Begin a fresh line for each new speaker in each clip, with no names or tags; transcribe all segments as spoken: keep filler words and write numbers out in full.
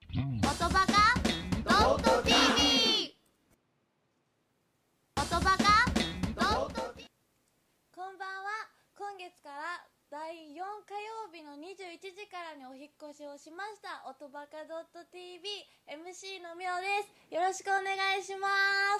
音バカドット ティーブイ 音バカドット ティーブイ こんばんは。今月からだいよん火曜日のにじゅういちじからにお引っ越しをしました音バカドット ティーブイ エムシー のみおです。よろしくお願いします。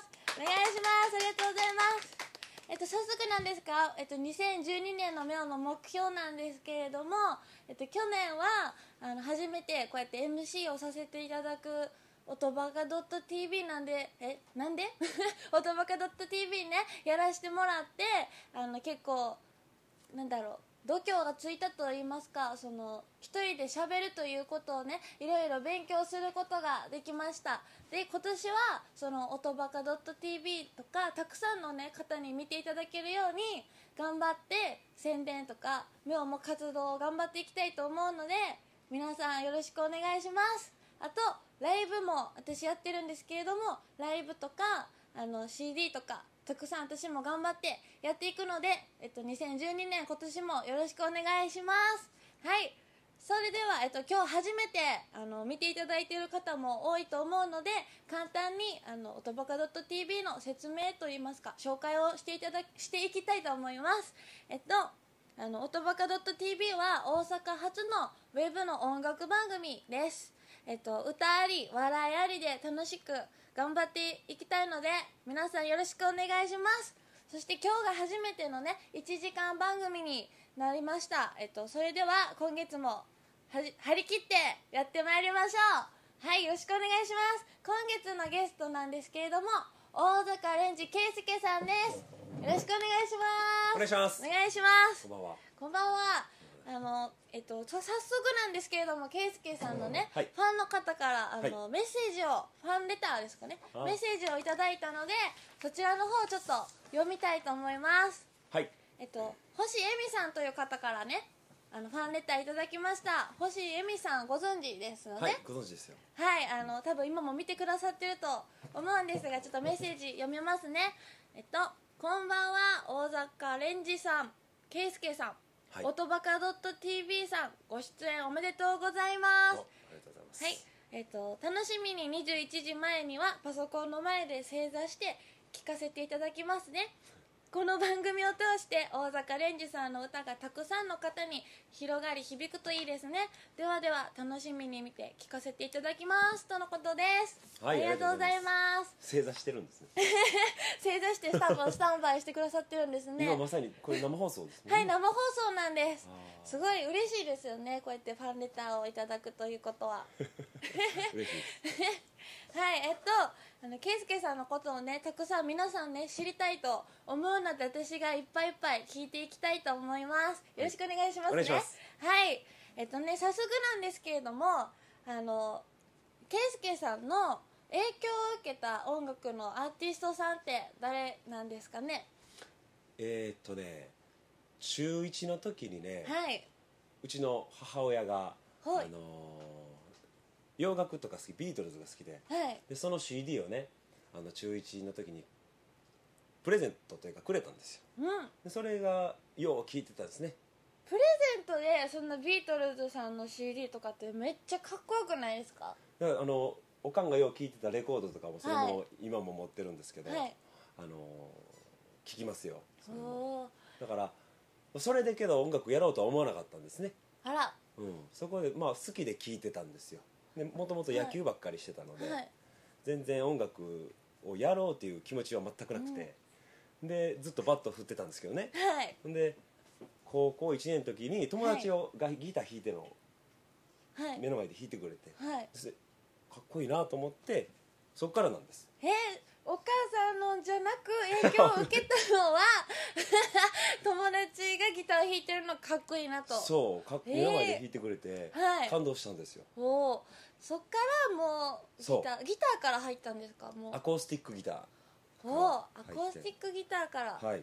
お願いします。ありがとうございます。えっと、早速なんですが、えっと、にせんじゅうにねんのミオの目標なんですけれども、えっと、去年はあの初めてこうやって エムシー をさせていただく音バカドット ティーブイ なんで、え、なんで音バカドット ティーブイ ね、やらせてもらって、あの結構なんだろう、度胸がついたと言いますか、その一人で喋るということをね、いろいろ勉強することができました。で、今年はその音バカドット ティーブイ とかたくさんのね方に見ていただけるように頑張って宣伝とかミオも活動を頑張っていきたいと思うので、皆さんよろしくお願いします。あとライブも私やってるんですけれども、ライブとかあの シーディー とかたくさん私も頑張ってやっていくので、えっと、にせんじゅうにねん今年もよろしくお願いします。はい、それでは、えっと、今日初めてあの見ていただいている方も多いと思うので、簡単にあの音バカドット ティーブイ の説明といいますか紹介をしていただしていきたいと思います。えっとあの音バカドット ティーブイ は大阪発のウェブの音楽番組です。えっと、歌あり笑いありで楽しく頑張っていきたいので、皆さんよろしくお願いします。そして今日が初めてのねいちじかん番組になりました。えっと、それでは今月もはじ張り切ってやってまいりましょう。はい、よろしくお願いします。今月のゲストなんですけれども、大坂蓮司圭介さんです。よろしくお願いします。
お願いします。
お願いします。
こんばんは。
こんばんは。あのえっと、早速なんですけれども、圭介さんのね、
はい、
ファンの方からあの、
はい、
メッセージを、ファンレターですかね、メッセージをいただいたので、そちらの方をちょっと読みたいと思います。
はい、
えっと、星恵美さんという方からね、あのファンレターいただきました。星恵美さんご存知ですよね。
はい、ご存知ですよ。
はい、あの多分今も見てくださってると思うんですが、ちょっとメッセージ読みますね。えっと、こんばんは、大坂蓮司さん、圭介さん、はい、音バカドット ティーブイ さん、ご出演おめでとうございます。
ありがとうございます。
はい、えっと、楽しみににじゅういちじまえにはパソコンの前で正座して聞かせていただきますね。この番組を通して大坂蓮司さんの歌がたくさんの方に広がり響くといいですね。ではでは楽しみに見て聞かせていただきますとのことです。はい、ありがとうございます。
正座してるんですね。
正座してスタンバイスタンバイしてくださってるんですね。
今まさにこれ生放送ですね。
はい、生放送なんです。すごい嬉しいですよね、こうやってファンレターをいただくということは。
嬉しいです。
はい、えっとあの圭介さんのことをねたくさん皆さんね知りたいと思うので、私がいっぱいいっぱい聞いていきたいと思います。よろしくお願いしますね。お願いします。はい、えっとね早速なんですけれども、あの圭介さんの影響を受けた音楽のアーティストさんって誰なんですかね。
えー、っとねちゅういちの時にね、
はい、
うちの母親が、
はい、
あのー、洋楽とか好き、ビートルズが好きで、
はい、
でその シーディー をねあのちゅういちの時にプレゼントというかくれたんですよ、
うん、
でそれがよう聴いてたんですね。
プレゼントでそんなビートルズさんの シーディー とかってめっちゃかっこよくないですか。
だからあのおかんがよう聴いてたレコードとかもそれも、
はい、
今も持ってるんですけど、はい、あの聴きますよ。
お
だからそれでけど音楽やろうとは思わなかったんですね。
あら、
うん、そこでまあ好きで聴いてたんですよ。でもともと野球ばっかりしてたので、はい、全然音楽をやろうという気持ちは全くなくて、うん、でずっとバット振ってたんですけどね、はい、で高校いちねんの時に友達をがギター弾いてるのを目の前で弾いてくれて、はい、かっこいいなと思ってそこからなんです。
えー、お母さんのじゃなく影響を受けたのは友達がギター弾いてるのかっこいいなと。
そうかっ目の前で弾いてくれて、はい、感動したんですよ。
おそっからもうギターギターから入ったんですか。もう
アコースティックギター。
おアコースティックギターから、
はい、
で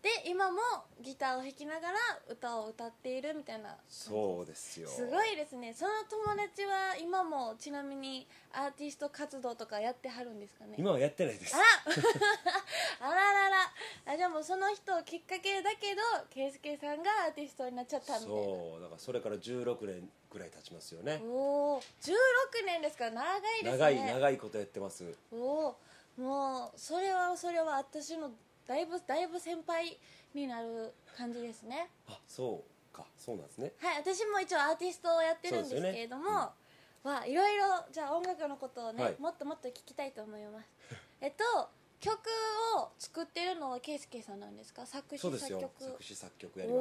で今もギターを弾きながら歌を歌っているみたいな。
そうですよ。
すごいですね。その友達は今もちなみにアーティスト活動とかやってはるんですかね。
今はやってないです。
ああらららあ、じゃあもうその人をきっかけだけど圭介さんがアーティストになっちゃったみたいな。
そうだからそれからじゅうろくねんぐらい経ちますよね。
おお、じゅうろくねんですか。長いですね。
長い長いことやってます。
おお、もうそれはそれは私のだいぶだいぶ先輩になる感じですね。
あ、そうか、そうなんですね。
はい、私も一応アーティストをやってるんですけれども、ね、うん、はいろいろじゃあ音楽のことをね、はい、もっともっと聞きたいと思います。えっと曲を作ってるのは圭介さんなんですか？作詞作曲。そうですよ、
作詞作曲やります。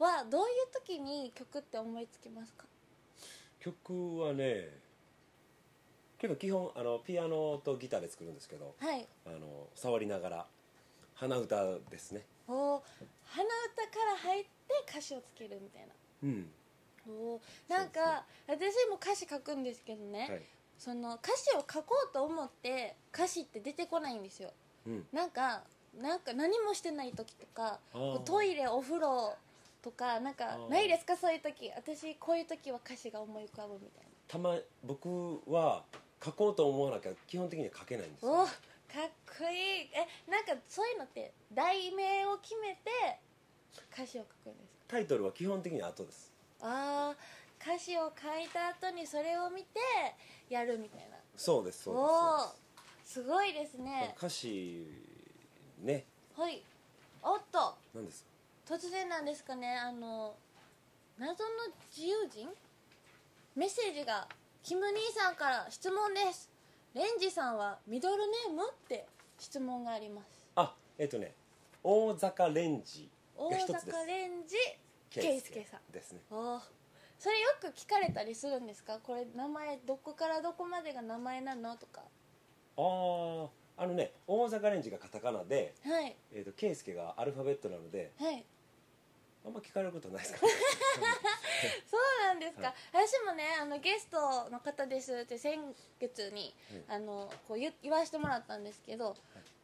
はどういう時に曲って思いつきますか？
曲はね、けど基本あのピアノとギターで作るんですけど、
はい、
あの触りながら鼻歌ですね。
お、鼻歌から入って歌詞をつけるみたいな。
うん。
お、なんか、ね、私も歌詞書くんですけどね、はい、その歌詞を書こうと思って歌詞って出てこないんですよ。うん、なんかなんか何もしてない時とか、トイレお風呂とかなんかないですか？そういう時。私こういう時は歌詞が思い浮かぶみたいな。
たま僕は書こうと思わなきゃ基本的には書けないんですよ。
お、かっこいい。え、なんかそういうのって題名を決めて歌詞を書くんですか？
タイトルは基本的に後です。
ああ、歌詞を書いた後にそれを見てやるみたいな。
そうですそうです。
お、すごいですね。
歌詞ね。
はい。おっと、
何です
か？突然なんですかね、あの謎の自由人メッセージがキム兄さんから質問です。レンジさんはミドルネームって質問があります。
あ、えっとね、大阪レンジが一つです。
大阪レンジ圭介さん
ですね。
お、それよく聞かれたりするんですか？これ名前どこからどこまでが名前なのとか。
ああ、あのね、大阪レンジがカタカナで、
はい、
えーと圭介がアルファベットなので、
はい、
あんま聞かれることないですかね。
そうなんですか、はい、私もね、あのゲストの方ですって先月に、うん、あのこう 言, 言わせてもらったんですけど、はい、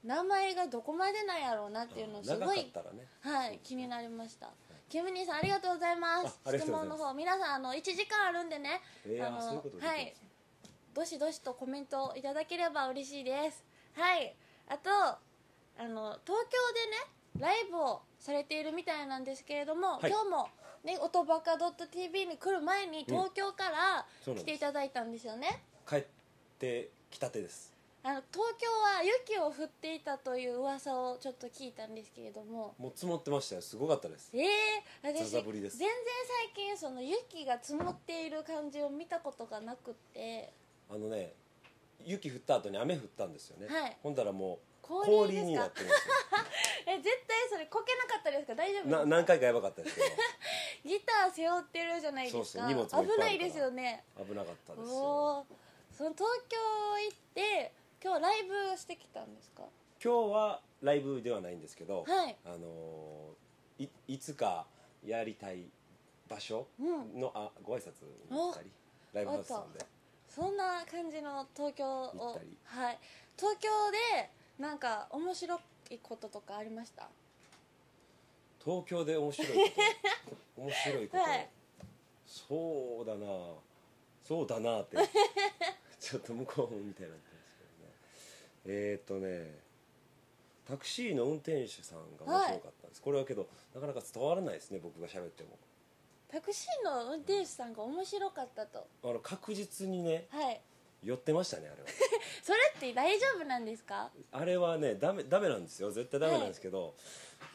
名前がどこまでなんやろうなっていうのをすごい、
ね、
はい、気になりました。キム兄さんありがとうございます。質問の方皆さんあのいちじかんあるんでね、
えー、あのそういうことで、はい、
どしどしとコメントいただければ嬉しいです。はい、あとあの東京でねライブをされているみたいなんですけれども、はい、今日もね音バカ .tv に来る前に東京から来ていただいたんですよね、
うん、帰ってきたてです。
あの東京は雪を降っていたという噂をちょっと聞いたんですけれども、
もう積もってましたよ。すごかったです。
ええー、私
ザザぶりです。
全然最近その雪が積もっている感じを見たことがなくって、
あのね、雪降った後に雨降ったんですよね、
はい、
ほんだらもう
氷,
氷になってるんですよ。
え、絶対それこけなかったですか？大丈夫ですか？
な何回かやばかったですけど
ギター背負ってるじゃないですか。
そうそう、荷物もいっぱいあるから
危ないですよね。
危なかったですよ。
お、その東京行って今日ライブしてきたんですか？
今日はライブではないんですけど、
はい、
あのー、い, いつかやりたい場所の、うん、あご挨拶に行ったり、ライブハウスなんで
そんな感じの東京を、はい、東京でなんか面白いこととかありました？
東京で面白いこと面白いこと、はい、そうだなそうだなってちょっと向こうみたいになってますけどね。えーっとねタクシーの運転手さんが面白かったんです、はい、これはけどなかなか伝わらないですね、僕が喋っても。
タクシーの運転手さんが面白かったと。
あの確実にね、
はい、寄
ってましたね、あれは。
それって大丈夫なんですか？
あれはねダメ、ダメなんですよ、絶対ダメなんですけど、はい、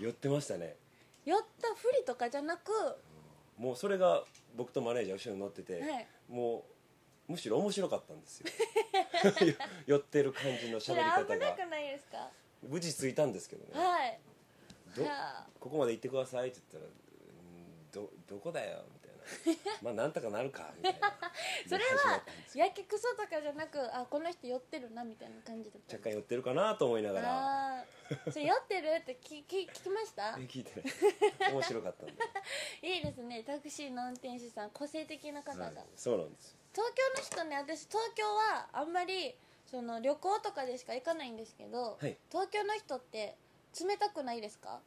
寄ってましたね。
寄ったふりとかじゃなく、
うん、もうそれが僕とマネージャー後ろに乗ってて、はい、もうむしろ面白かったんですよ。寄ってる感じの喋り方が。
それ危なくないですか？
無事着いたんですけどね、
はい、
どここまで行ってくださいって言ったら、ど, どこだよみたいなまあなんとかなるかみたいな
それはやけくそとかじゃなく、あ、この人寄ってるなみたいな感じだった。
若干寄ってるかなと思いながら、
あそれ酔ってるって聞き聞きました？
聞いてない面白かったんで
いいですね、タクシーの運転手さん個性的な方が、はい、
そうなんです。
東京の人ね、私東京はあんまりその旅行とかでしか行かないんですけど、はい、東京の人って冷たくないですか？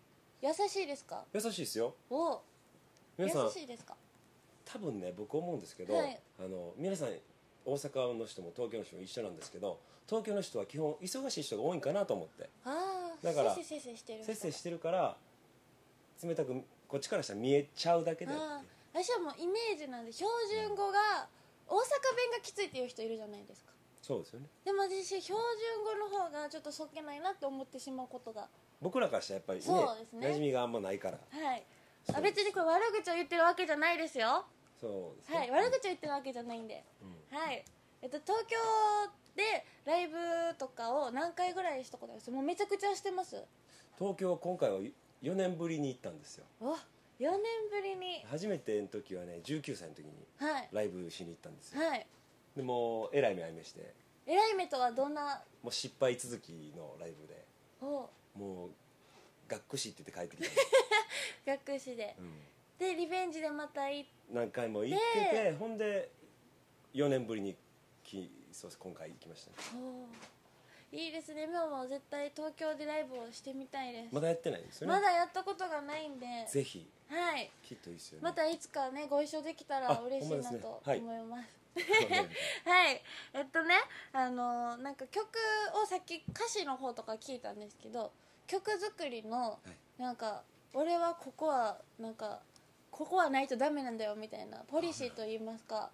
優しいですか？
優しいですよ。
お優
皆さん
しいですか？
多分ね、僕思うんですけど、
はい、
あの皆さん大阪の人も東京の人も一緒なんですけど、東京の人は基本忙しい人が多いんかなと思って、
ああ、
だから
せっせせっせしてる
せっせしてるから冷たくこっちからしたら見えちゃうだけであって。
私はもうイメージなんで、標準語が大阪弁がきついっていう人いるじゃないですか。
そうですよね。
でも私標準語の方がちょっとそっけないなって思ってしまうことが、
僕らからしたらやっぱりね、
そうですね、
馴染みがあんまないから。
はい、あ、別にこれ悪口を言ってるわけじゃないですよ。
そうですね、
はい、悪口を言ってるわけじゃないんで、うん、はい、えっと、東京でライブとかを何回ぐらいしたことあります？もうめちゃくちゃしてます。
東京今回はよねんぶりに行ったんですよ。
わ、よねんぶりに。
初めての時はねじゅうきゅうさいの時にライブしに行ったんですよ、
はい、
でもえらい目合い目して、
えらい目とはどんな？
もう失敗続きのライブで、
お
もう学士って言って帰ってき
た学士で、
うん、
でリベンジでまた行って
何回も行ってて、ほんでよねんぶりにきそうです今回行きましたね。
いいですね。今も絶対東京でライブをしてみたいです。
まだやってないんですよね。
まだやったことがないんで、
ぜひ、
はい、
きっといいですよね。
またいつかねご一緒できたら嬉しいなと思います。はい、えっとね、あのー、なんか曲をさっき歌詞の方とか聞いたんですけど、曲作りの、はい、なんか俺はここはなんかここはないとダメなんだよみたいなポリシーといいますか、はい、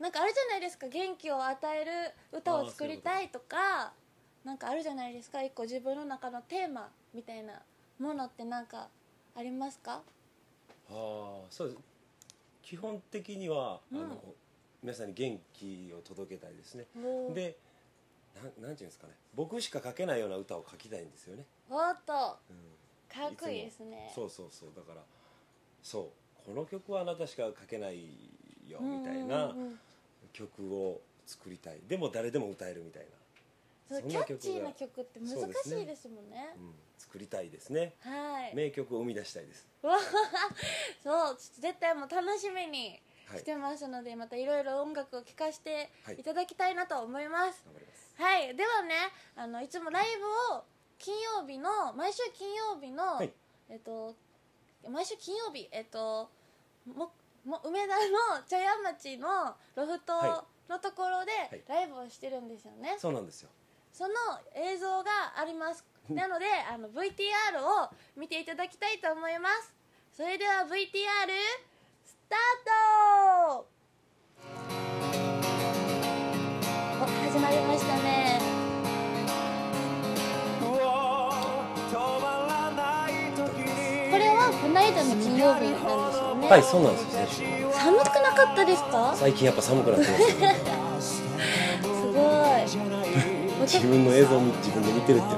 なんかあるじゃないですか、元気を与える歌を作りたいとか、なんかあるじゃないですか、一個自分の中のテーマみたいなものってなんかありますか？
ああ、そうです。基本的には、うん、あの皆さんに元気を届けたいですね。で、な、なんていうんですかね、僕しか書けないような歌を書きたいんですよね。
おっと、うん、かっこいいですね。
そうそうそう、だからそうこの曲はあなたしか書けないよみたいな曲を作りたい。でも誰でも歌えるみたいな。
そう、キャッチーな曲って難しいですもんね。
うん、作りたいですね。
はい。
名曲を生み出したいです。
そう、絶対もう楽しみにしてますので、はい、またいろいろ音楽を聴かせていただきたいなと思います。はい、はい、ではね、あのいつもライブを金曜日の毎週金曜日の、はい、えっと毎週金曜日えっともも梅田の茶屋町のロフトのところでライブをしてるんですよね。はい、
そうなんですよ。
その映像があります。なのであの ブイティーアール を見ていただきたいと思います。それでは ブイティーアール スタート。お、始まりましたね。これはこの間の金曜日なんですよね。
はい、そうなんですよ。
寒くなかったですか？
最近やっぱ寒くなってますよね。
すごい。
自分の映像を自分で見てるって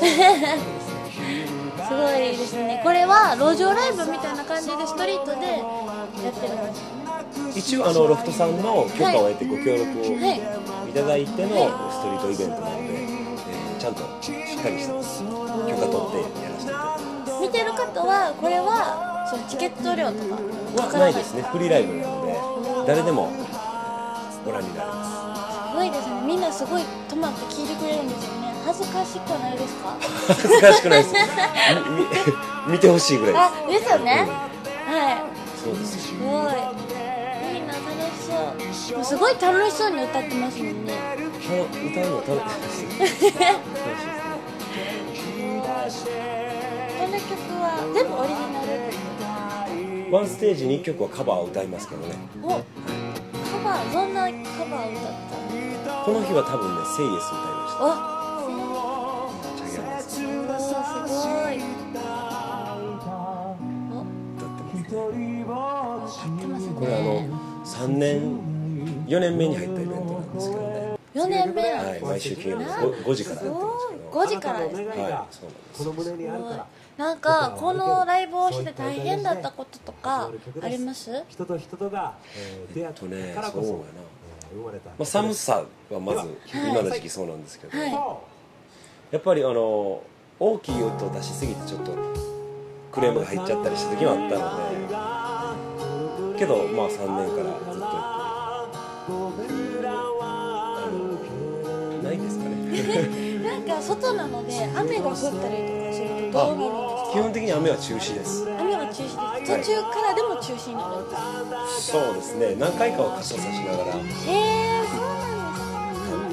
すごいですね。これは路上ライブみたいな感じでストリートでやってるんですよね。
一応あのロフトさんの許可を得てご協力をいただいてのストリートイベントなので、えー、ちゃんとしっかりした許可取ってやらせていただいてます。
見てる方はこれはそのチケット料とか
はないですね。フリーライブなので誰でもご覧になれます。
すごいですね。みんなすごい止まって聞いてくれるんですよね。恥ずかしくないですか？
恥ずかしくないです。見てほしいぐらい
です。あ、ですよね。うん、はい。
そうです。
すごい。みんな楽しそう。すごい楽しそうに歌ってますもんね。
歌うの楽しいですね。
この曲は全部オリジナル。
ワンステージにいっきょくはカバーを歌いますけどね。
お、カバー、どんなカバーを歌った？
この日は多分ね、セイエス歌いました。
あ、セイエス。すごい。歌ってますね。
これあのさんねんよねんめに入ったイベントなんですけどね。
よねんめ。
はい、毎週金曜日ごじからやってるんですけど。
ごじからですね。
はい、そうなんです。
なんかこのライブをして大変だったこととかあります？
人と人とが
出会ってね、そうやな。まあ、寒さはまず今の時期そうなんですけど、はい、やっぱりあの大きい音を出しすぎてちょっとクレームが入っちゃったりした時もあったので、けどまあさんねんからずっとあのないですかね。
なんか外なので雨が降ったりとかするとどうなるんですか？
基本的に雨は中止です。
雨は中止です。途中からでも中止になるんです。
そうですね、何回かは傘差しながら
へえ、そうなん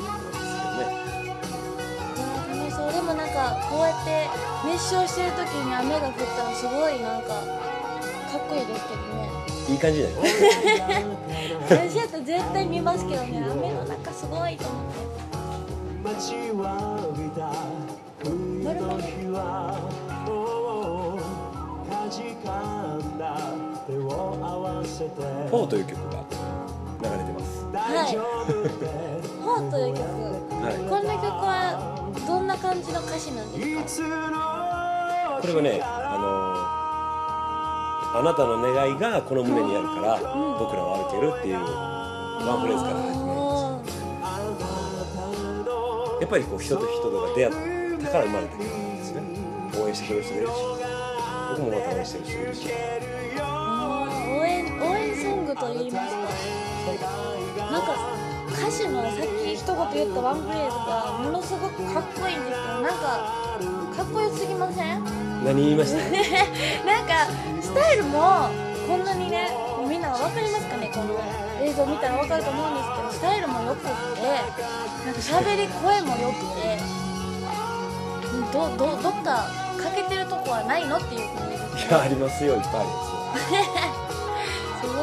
ですね。楽しそう。でもなんかこうやって熱唱してる時に雨が降ったらすごいなんかかっこいいですけどね。
いい感じだよね。
私だったら絶対見ますけどね、雨の中すごいと思って。まるまる
フォーという曲が流れてます。
はい。フォーという曲、はい、こんな曲はどんな感じの歌詞なんですか？
これはね、あのー、あなたの願いがこの胸にあるから、うん、僕らは歩けるっていうワンフレーズから始まるんですよ。やっぱりこう人と人とが出会ったから生まれた曲なんですね。応援してくれる人がいるし、僕もまた応援してる人がいるし。
応援応援ソングと言いますか。なんか歌詞のさっき一言言ったワンフレーズがものすごくかっこいいんですけど、なんかかっこよすぎません？
何言いました？
なんかスタイルもこんなにね、みんな分かりますかね、この映像見たら分かると思うんですけど、スタイルもよくって、なんか喋り声もよくて、どどどっか欠けてるとこはないのっていう感じですね。
いや、ありますよ、いっぱいありますよ。
すごい。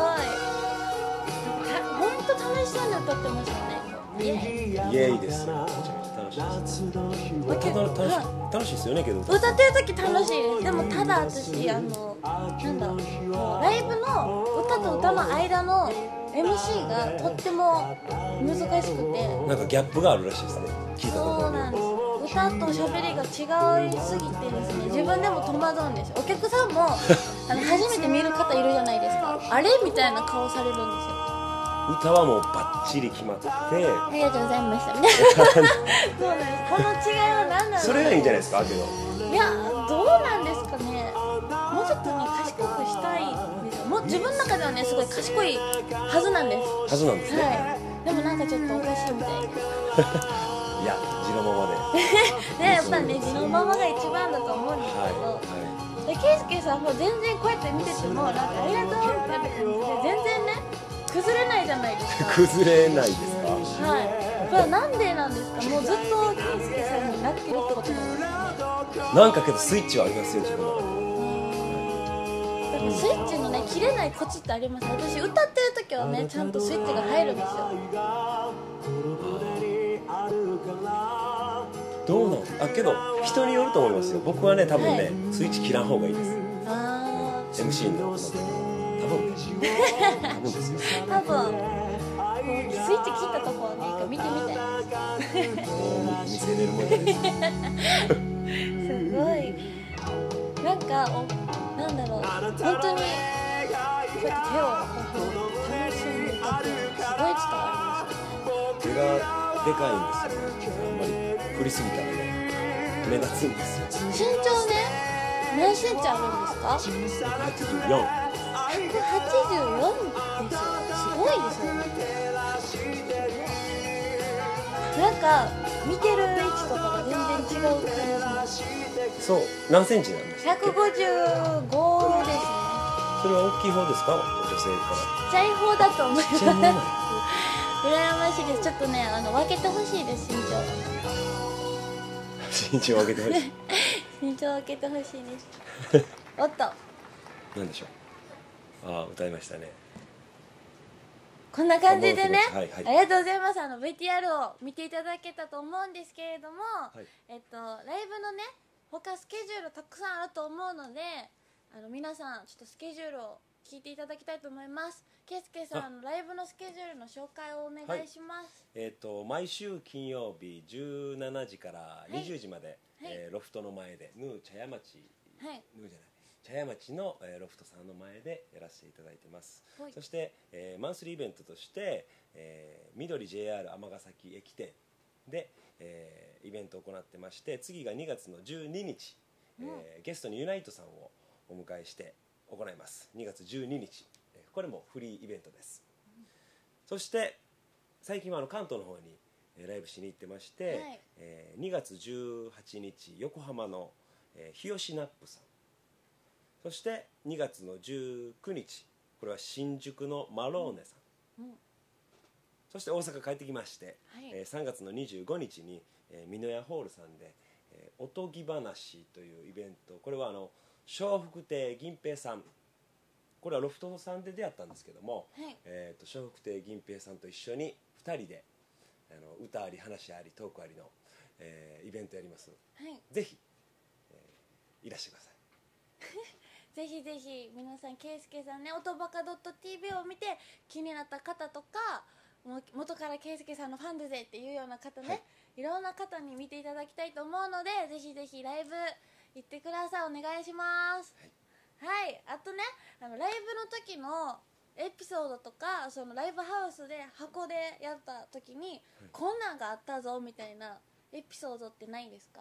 本当楽しそうに歌ってましたね。イエイ。
イエイですよ。めちゃめちゃ楽しいです。楽しい楽しいですよね、けど
歌ってる時楽しいです。でもただ私あのなんだろう、ライブの歌と歌の間の エムシー がとっても難しくて、
なんかギャップがあるらしいですね。聞いたところ。
そうなんです。歌と喋りが違いすぎてですね、自分でも戸惑うんです。お客さんもあの初めて見る方いるじゃないですか。あれみたいな顔されるんですよ。
歌はもうバッチリ決まって、あ
りがとうございましたみたいな。そうなんです。この違いは何なんだろう。
それがいいんじゃないですか、けど。
いや、どうなんですかね。もうちょっとね、賢くしたいんですよ。もう自分の中ではね、すごい賢いはずなんです。
はずなんですね。
はい。でもなんかちょっとおかしいみたいな。
いや、地のままで。
ね、やっぱね、地のままが一番だと思うんですけど、はいはい、ケイスケさんも全然こうやって見てても、なんかありがとうみたいな感じで全然ね、崩れないじゃないですか。
崩れないですか。
はい。これはなんでなんですか。もうずっとケイスケさんになってるってことなんですかね。
なんかけどスイッチはありますよ、自分の中で。
だからスイッチのね、切れないコツってあります。私歌ってる時はね、ちゃんとスイッチが入るんですよ。
どうなの？あ、けど人によると思いますよ。僕はね、多分ね、はい、スイッチ切らん方がいいです。あー、うん、エムシー の多分多分ですよ。
多分スイッチ切ったところね、一回見てみたい。
見せれるもんです。
すごい。なんかお、なんだろう、本当にこうやって手をこう楽しんで歌ってるのすごい伝わります。
手がでかいんですよね。あんまり振りすぎたらね、目立つんですよ。
身長ね、何センチあるんですか？
はちじゅうよん。
ひゃくはちじゅうよんですよ。すごいですよね。なんか見てる位置とかが全然違う感じします。
そう、何センチなんですか？
ひゃくごじゅうごですね。
それは大きい方ですか？女性から。
ちっちゃい方だと思います。羨ましいです。ちょっとね、あの分けてほしいです、身長。
身長を分けてほしい。
身長を分けてほしいです。おっと。
なんでしょう。ああ、歌いましたね。
こんな感じでね、
はいはい、
ありがとうございます。あの ブイティーアール を見ていただけたと思うんですけれども、はい、えっとライブのね、他スケジュールたくさんあると思うので、あの皆さんちょっとスケジュールを聞いていただきたいと思います。ケイスケさんのライブのスケジュールの紹介をお願いします。
はい、えっと毎週金曜日じゅうしちじからにじゅうじまで、はい、えー、ロフトの前でヌー茶屋町、はい、ヌーじゃない茶屋町の、えー、ロフトさんの前でやらせていただいてます。はい、そして、えー、マンスリーイベントとして、えー、緑 ジェイアール 尼崎駅店で、えー、イベントを行ってまして、次がにがつのじゅうににち、うん、えー、ゲストにユナイトさんをお迎えして行います。にがつじゅうににち、これもフリーイベントです。うん、そして最近はあの関東の方に、 えーライブしに行ってまして、
はい
えーにがつじゅうはちにち横浜の、えー、日吉ナップさん、そしてにがつのじゅうくにちこれは新宿のマローネさん、
うん、
そして大阪帰ってきまして、
はい
えーさんがつのにじゅうごにちに、えー、美濃屋ホールさんで、えーおとぎ話というイベント、これはあの笑福亭銀平さん、これはロフトさんで出会ったんですけども、
はい
えー、と笑福亭銀平さんと一緒にふたりであの歌あり話ありトークありの、えーイベントやります。
はい
ぜひ、えーいらしてください。
ぜひぜひ皆さん、ケイスケさんね、音バカ .tv を見て気になった方とか、もう元からケイスケさんのファンでぜっていうような方ね、
はい
い、ろんな方に見ていただきたいと思うので、ぜひぜひライブ行ってください。お願いします。はい、あとね、あのライブの時のエピソードとか、そのライブハウスで箱でやった時に、こんなんがあったぞみたいなエピソードってないですか？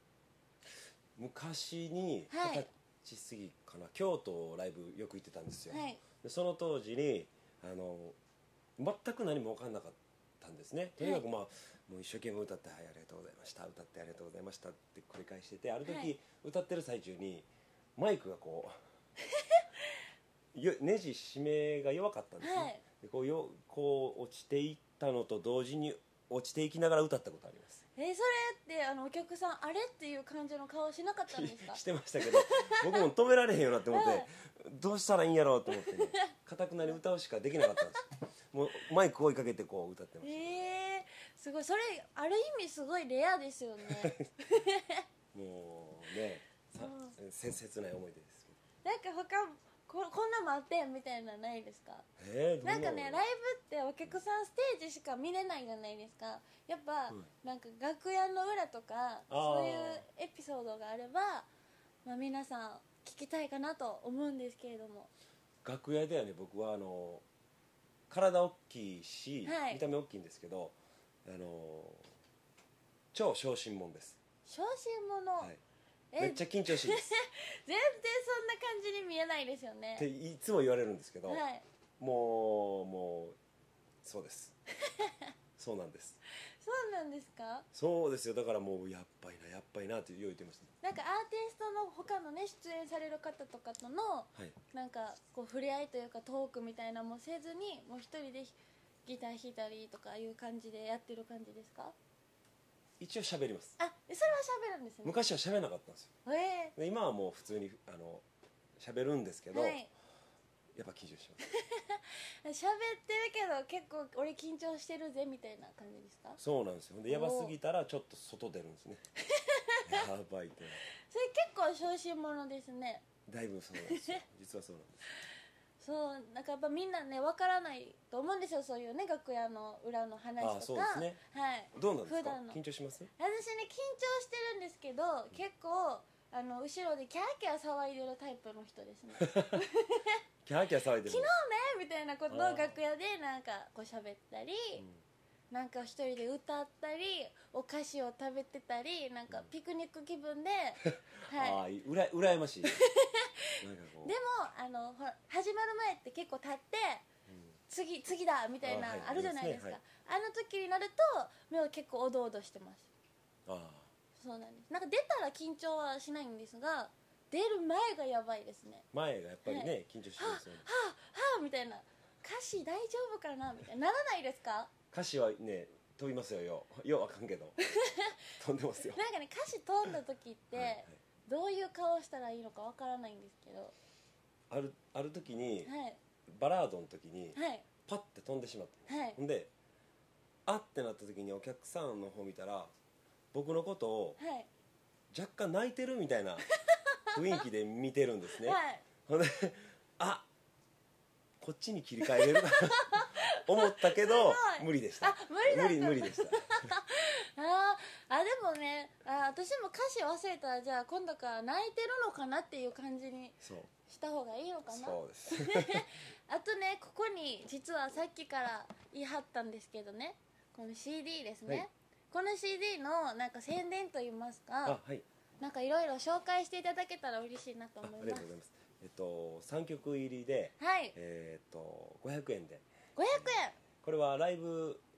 昔に
はい
二十歳過ぎかな、京都ライブよく行ってたんですよ、
はい
でその当時にあの全く何も分かんなかったんですね。とにかく、まあもう一生懸命歌って、はい、ありがとうございました、歌ってありがとうございましたって繰り返してて、ある時、
はい、
歌ってる最中にマイクがこうよネジ締めが弱かったんですね、
はい
でこうよこう落ちていったのと同時に落ちていきながら歌ったことあります。
えーそれってあのお客さんあれっていう感じの顔しなかったんですか？
してましたけど僕も止められへんよなって思って、
はい
どうしたらいいんやろうと思ってね、かたくなに歌うしかできなかったんですもうマイク追いかけてこう歌ってました、
えー、すごい、それある意味すごいレアですよね
もうねさ
うん
せ切ない思い出ですけ
なんか他ここんなもあってんみたいなのないですか？
ど、えー、ど
なんかね、ライ
イ
ブってお客さんステージしか見れないじゃないですか。やっぱ、
うん
なんか楽屋の裏とか
あー
そういうエピソードがあれば、まあ、皆さん聞きたいかなと思うんですけれども。
楽屋ではね、僕はあの体大きいし、
はい
見た目大きいんですけど、あの超小心者です、
小心者、
はい、
え
めっちゃ緊張しいです
全然そんな感じに見えないですよね。
っていつも言われるんですけど、
はい、
もうもうそうですそうなんです、
そうなんですか？
そうですよ。だからもうやっぱいなやっぱいなって言ってまし
なんかアーティストの他のね出演される方とかとの
た。はい、
なんかこう触れ合いというかトークみたいなのもせずに、もう一人でギター弾いたりとかいう感じでやってる感じですか？
一応喋ります。
あ、それは喋るんですね。
昔は喋らなかったんですよ。
え
で今はもう普通にあの喋るんですけど、
えはい
やっぱ緊張します
喋ってるけど結構俺緊張してるぜみたいな感じですか？
そうなんですよ。でやばすぎたらちょっと外出るんですねやばいって
それ結構小心者ですね。
だいぶそうなんですよ実はそうなんです。
そうなんかやっぱみんなねわからないと思うんですよ、そういうね楽屋の裏の話とか。
あそうですね。
はい
どうなんですか
普段の
緊張します？
私ね緊張してるんですけど、結構あの後ろでキャーキャー騒いでるタイプの人ですね
キャーキャー騒いでる
昨日ねみたいなことを楽屋でなんかこう喋ったり、なんか一人で歌ったりお菓子を食べてたり、なんかピクニック気分で
ああ
はい
うら羨ましいなんかこう
でもあのほら始まる前って結構立って
うん
次次だみたいな
あはい
あるじゃないですか。
あります
あの時になると目は結構おどおどしてます。
あ
そうなんです。なんか出たら緊張はしないんですが、出る前がやばいですね。
前がやっぱりね、
は
緊張して
はあ、は
ますよね。
あ、はあみたいな、歌詞大丈夫かなみたいな、ならないですか？
歌詞はね飛びますよよようあかんけど飛んでますよ。
なんかね、歌詞飛んだ時って、
はいはい
どういう顔したらいいのかわからないんですけど、
あるある時に
はい
バラードの時に
はい
パッて飛んでしまったんです、
はい
ほんであってなった時にお客さんの方見たら僕のことを
はい
若干泣いてるみたいな雰囲気で見てるんですね、
はい
ほんであこっちに切り替えれるかな思ったけど
すごい
無理でした。
あ無理だった
無理無理でした
あーあでもね、あ私も歌詞忘れたらじゃあ今度から泣いてるのかなっていう感じに
そう
した方がいいのかな。
そうです
あとね、ここに実はさっきから言い張ったんですけどね、この シーディー ですね、
はい、
この シーディー のなんか宣伝といいますか、
あはい
なんかいろいろ紹介していただけたら嬉しいなと思い
あありが
ます
とうございます。えっとさんきょく入りで、
はい
えーっとごひゃくえんで、
ごひゃくえん
これはライブ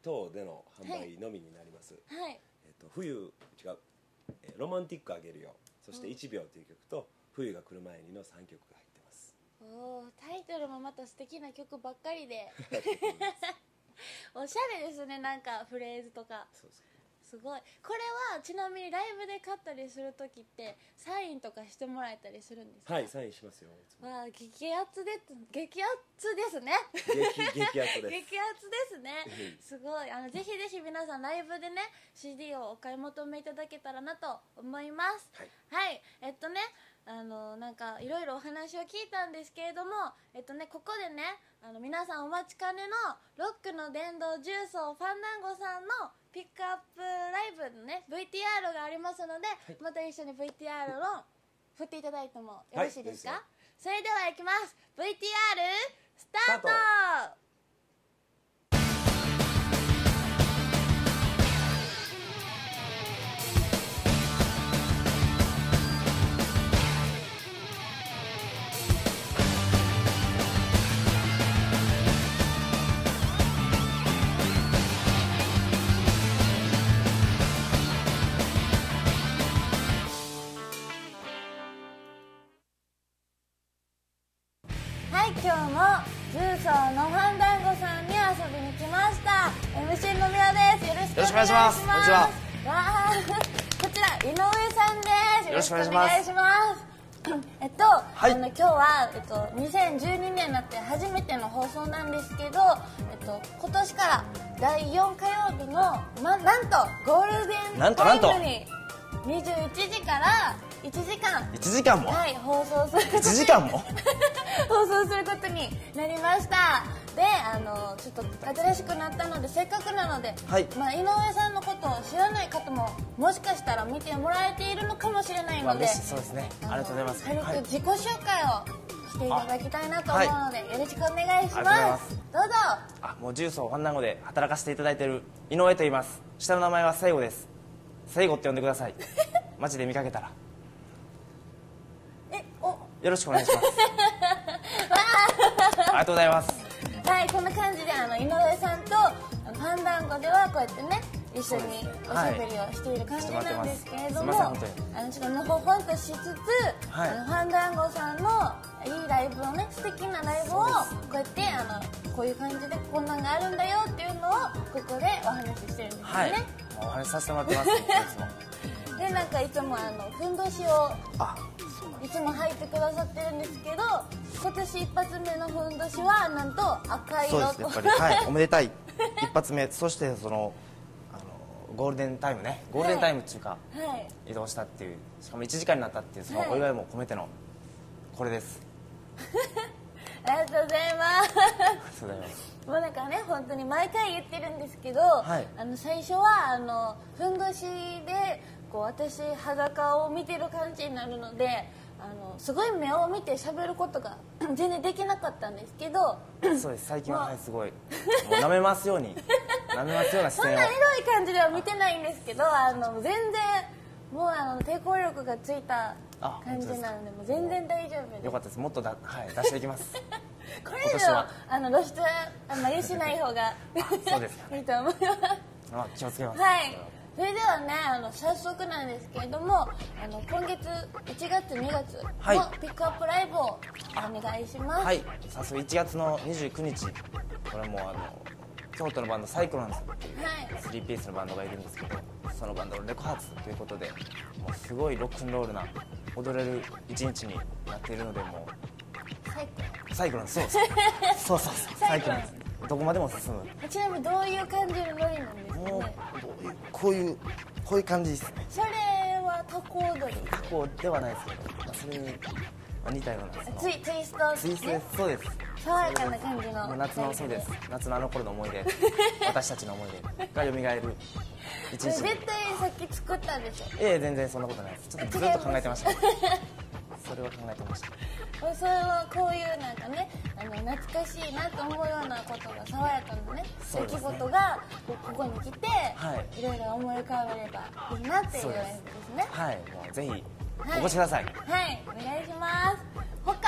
等での販売のみになります、
はい、
えっと、冬違う、えーロマンティックあげるよ、そしていちびょうという曲と冬が来る前にのさんきょくが入ってます。
おー、タイトルもまた素敵な曲ばっかりでおしゃれですね、なんかフレーズとか。
そうそう、
すごい。これはちなみにライブで買ったりするときってサインとかしてもらえたりするんですか？
はい、サインしますよ。
わあ、激アツで激アツですね
激激アツです
激アツですねすごい。あのぜひぜひ皆さんライブでね シーディー をお買い求めいただけたらなと思います。
はい、
はい、えっとねあのなんかいろいろお話を聞いたんですけれども、えっとねここでねあの皆さんお待ちかねのロックの殿堂重奏ファンダンゴさんのピックアップライブのね ブイティーアール がありますので、はい、また一緒に ブイティーアール を振っていただいてもよろしいですか？はい、それではいきます。 ブイティーアール スタート。今日も重奏のファンダンゴさんに遊びに来ました。 エムシー のみわです。よろしくお願いします。こんにちは。わこちら井上さんです。よろしくお願いします。えっと、はい、あの今日は、えっと、にせんじゅうにねんになって初めての放送なんですけど、えっと、今年からだいよんかようびの、ま、なんとゴールデンタイムににじゅういちじからいちじかん
いちじかんも、
はい、放送することに
いちじかんも
放送することになりました。で、あのちょっと新しくなったのでせっかくなので、はい、まあ、井上さんのことを知らない方ももしかしたら見てもらえているのかもしれないので、
そうですね、ありがとうございます。
軽く自己紹介をしていただきたいなと思うので、はい、よろしくお願いします。どうぞ。
あ、もう重曹ファンダンゴで働かせていただいている井上と言います。下の名前は聖子です。聖子って呼んでください街で見かけたら
えお
よろしくお願いしますありがとうございます。
はい、こんな感じであの井上さんとファンダンゴではこうやってね一緒におしゃべりをしている感じなんですけれども、あのちょっとのほほんとしつつ、はい、あのファンダンゴさんのいいライブをね、素敵なライブをこうやってあのこういう感じでこんなんがあるんだよっていうのをここでお話ししてるんですよね。はい、
お話しさせてもらってますいつも
で、なんかいつもあのふんどしをいつも履いてくださってるんですけど、今年一発目のふんどしはなんと赤色と。
そうです、やっぱり、はい、おめでたい一発目。そしてそのあのゴールデンタイムね、ゴールデンタイムっていうか、はい、移動したっていう、しかもいちじかんになったっていう、そのお祝いも込めてのこれです
ありがとうございます。
ありがとうございます。
もうなんかね、本当に毎回言ってるんですけど、はい、あの最初はあのふんどしでこう私裸を見てる感じになるので、あのすごい目を見て喋ることが全然できなかったんですけど
そうです、最近は、はい、すごいもう舐めますように舐めますような視線を
そんなエロい感じでは見てないんですけど、あの全然もうあの抵抗力がついた感じなので、もう全然大丈夫です。
よかったです。もっとだ、はい、出していきます
これ以上あの露出はあんまりしない方が
そうですか、ね、
いいと思います
あ、気をつけます。
はい、それではね、あの早速なんですけれども、あの今月いちがつにがつのピックアップライブをお願いします。
はい、早速いちがつのにじゅうくにち、これもあの京都のバンドサイクロンズっていうスリーピースのバンドがいるんですけど、そのバンドのレコ発ということで、もうすごいロックンロールな踊れる一日になっているので、もうサイクロンズ、そうそうそうそうサイクロンズ、どこまでも進む。
ちなみにどういう感じのノリなんですかね。もう
こういうこういう感じですね。
それはタコ踊り。
タコではないですけど、まあ、それに似たような
ツイツイスト、
ツイストです。そうです。
爽やかな感じの
夏の、そうです、夏のあの頃の思い出私たちの思い出が蘇る一日。
絶対さっき作ったんでしょ。
ええ、全然そんなことないです。ちょっとずっと考えてましたそれは考えてました。
それはこういうなんかね、あの懐かしいなと思うようなことが、爽やかなね出来事がここに来て、はい、いろいろ思い浮かべればいいなっていうやつですね。
はい、もうぜひお越しください。
はい、はい、お願いします。他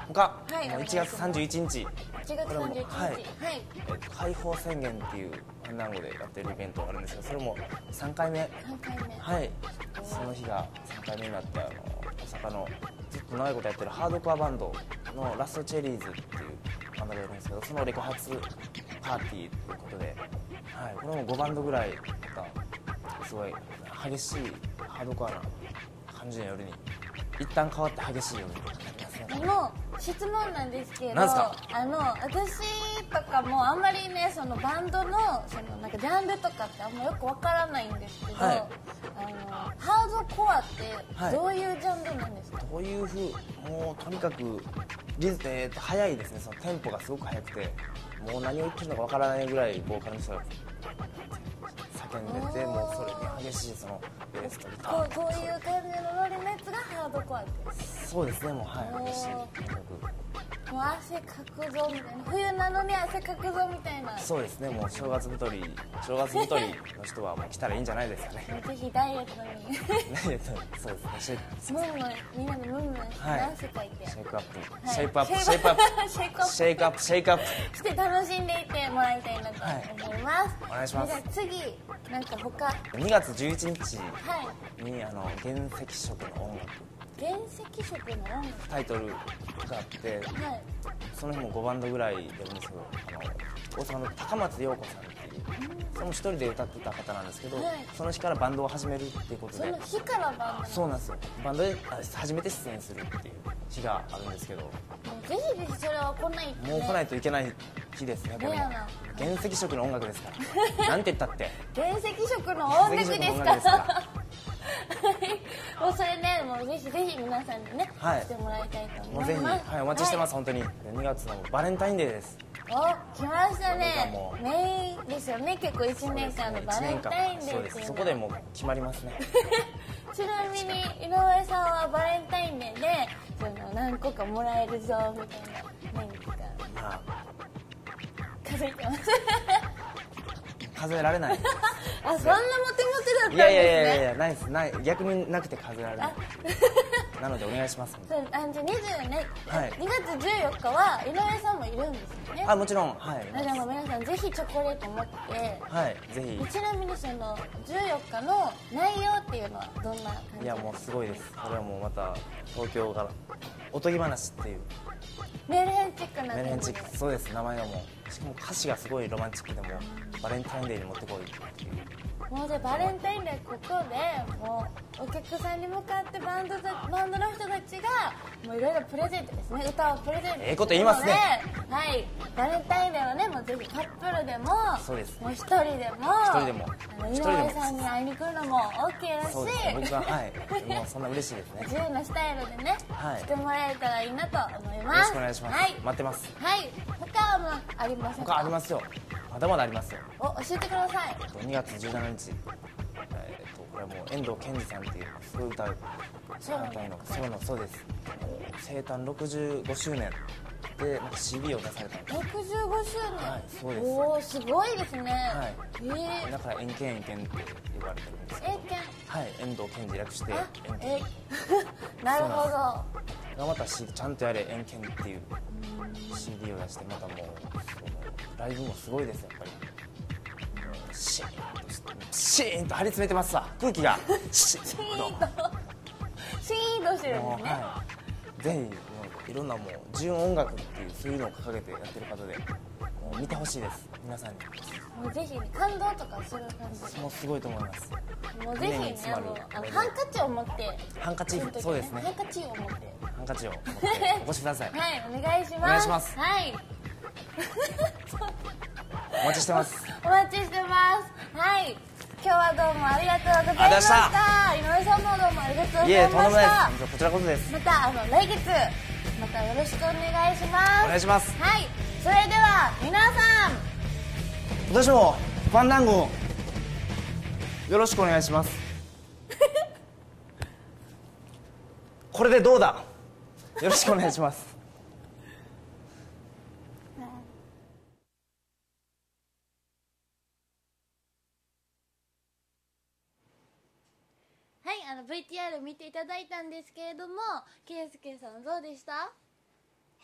他、
はい、
いちがつさんじゅういちにち、
いちがつさんじゅういちにち、はい、
えっと、解放宣言っていうファンダンゴでやってるイベントがあるんですけど、それもさんかいめ、
さんかいめ、
はい、その日がさんかいめになって、あの大阪のずっと長いことやってるハードコアバンドのラストチェリーズっていうバンドがいるんですけど、そのレコ発パーティーということで、はい、これもごバンドぐらいまたすごい激しいハードコアな感じの夜に一旦変わって激しい夜になりますね。
あの質問なんですけど、
なんすか？
あの私とかもあんまりね、そのバンドのそのなんかジャンルとかってあんまよくわからないんですけど、はい、あのハードコアってどういうジャンルなんですか？はい、
どういうふう、もうとにかくリズ、えー、と速いですね。そのテンポがすごく速くて、もう何を言ってるのかわからないぐらいボーカルの人が叫んでて、もうそれに激しいそのベースとギター、
こういう感じのノリのやつがハードコアって。
そうですね、もうはい激しい曲、
もう汗かくぞみたいな、冬なのに汗かくぞみたいな。
そうですね、もう正月太り正月太りの人はもう来たらいいんじゃないですかね。
ぜひダイエットに
ダイエット、そうですね、
ムンムン、みんなでムンムンして汗かいて、
シェイクアップ、
はい、
シェイプアップシェイプアップ
シェイクアップ
シェイクアップシェイクアップ
して楽しんでいってもらいたいなと思います、はい、
お願いします。
じゃあ次なんか他
にがつじゅういちにちに、
はい、
あの原石色の音楽、
原石色の音楽
タイトルがあって、はい、その日もごバンドぐらい出るんですけど、あの大阪の高松陽子さんっていう、うん、その一人で歌ってた方なんですけど、はい、その日からバンドを始めるっていうことで、
その日からバンド、
そうなんですよ、バンドで初めて出演するっていう日があるんですけど、も
うぜひぜひそれは来ないと、ね、
もう来ないといけない日ですね。これ原石色の音楽ですからなんて言ったって
原石色の音楽ですからもうそれね、もうぜひぜひ皆さんにね、はい、来てもらいたいと思います。もうぜ
ひ、はい、お待ちしてます、はい、本当に。にがつのバレンタインデーです。
お、来ましたね。メインですよね、結構いちねんかんのバレンタインデーっていうのは。
そうです、そこでもう決まりますね
ちなみに井上さんはバレンタインデーでその何個かもらえるぞみたいな何か、まあ、数えてます
数えられない
あ、そんなモテモテだったんですね。
いやいやいやいや、ないです、ない、逆になくて数えられないなのでお願いします。
そう、あ、じゃあにじゅうね、はい、にがつじゅうよっかは井上さんもいるんですよね。
あ、もちろん、はい。
でも皆さんぜひチョコレート持って、
はい、ぜひ。
ちなみにそのじゅうよっかの内容っていうのはどんな感じ？
いや、もうすごいです。これはもうまた東京からおとぎ話っていう
メルヘンチックな、
メルヘンチック、そうです、名前がもう、しかも歌詞がすごいロマンチックで、もバレンタインデーに持ってこいっていう。
もうでバレンタインデーここでもうお客さんに向かってバンドたバンドの人たちがもういろいろプレゼントですね、歌をプレゼントするので、
ええこと言いますね。
はい、バレンタインデーはね、もうぜひカップルでも、
そうです、
もう一人でも、
一人でも、
あの井上さんに会いに来るのも OK だし、
そうです、僕ははいもうそんな嬉しいですね。
自由なスタイルでね、はい、来てもらえたらいいなと思います。
よろしくお願いします。
はい、
待ってます。
はい、他はもうありますか？
他ありますよ。まだまだありますよ。
お、教えてください。
にがつじゅうしちにち、えー、とこれはもう遠藤健二さんっていうすごい歌う
そうなん
のそうのそうです。生誕ろくじゅうごしゅうねんでなんか シーディー を出されたんです。
ろくじゅうごしゅうねん、
はい、そうです。
おお、すごいですね。
はい、
えー、
だから遠健遠健って呼ばれてるんですけど、
遠健、
はい、遠藤健二略して遠健。
なるほど。
がまたちゃんとやれ遠健っていう シーディー を出して、またもうそのライブもすごいですやっぱり。シーンとしてシーンと張り詰めてますわ、空気がシーンと
シーンとしてるんですね。
はい、ぜひもういろんなもう純音楽っていうそういうのを掲げてやってる方で、もう見てほしいです皆さんに。
もうぜひ、ね、感動とかする感じ。
もうすごいと思います。
もうぜひね、あのあのハンカチを持って、
ハンカチ、ね、そうですね、
ハンカチを持って
ハンカチを持ってお越しください。
はい、お願いします。
お願いします。
はい
お待ちしてます。
お待ちしてます。はい、今日はどうもありがとうございました。井上さんもどうもありがとうございました。いえ、とんでもないです。
こちらこそです。
またあの来月またよろしくお願いします。
お願いします。
はい、それでは皆さん
今年もファンダンゴよろしくお願いしますこれでどうだ、よろしくお願いします
はい、あの ブイティーアール 見ていただいたんですけれども、圭佑さんどうでした？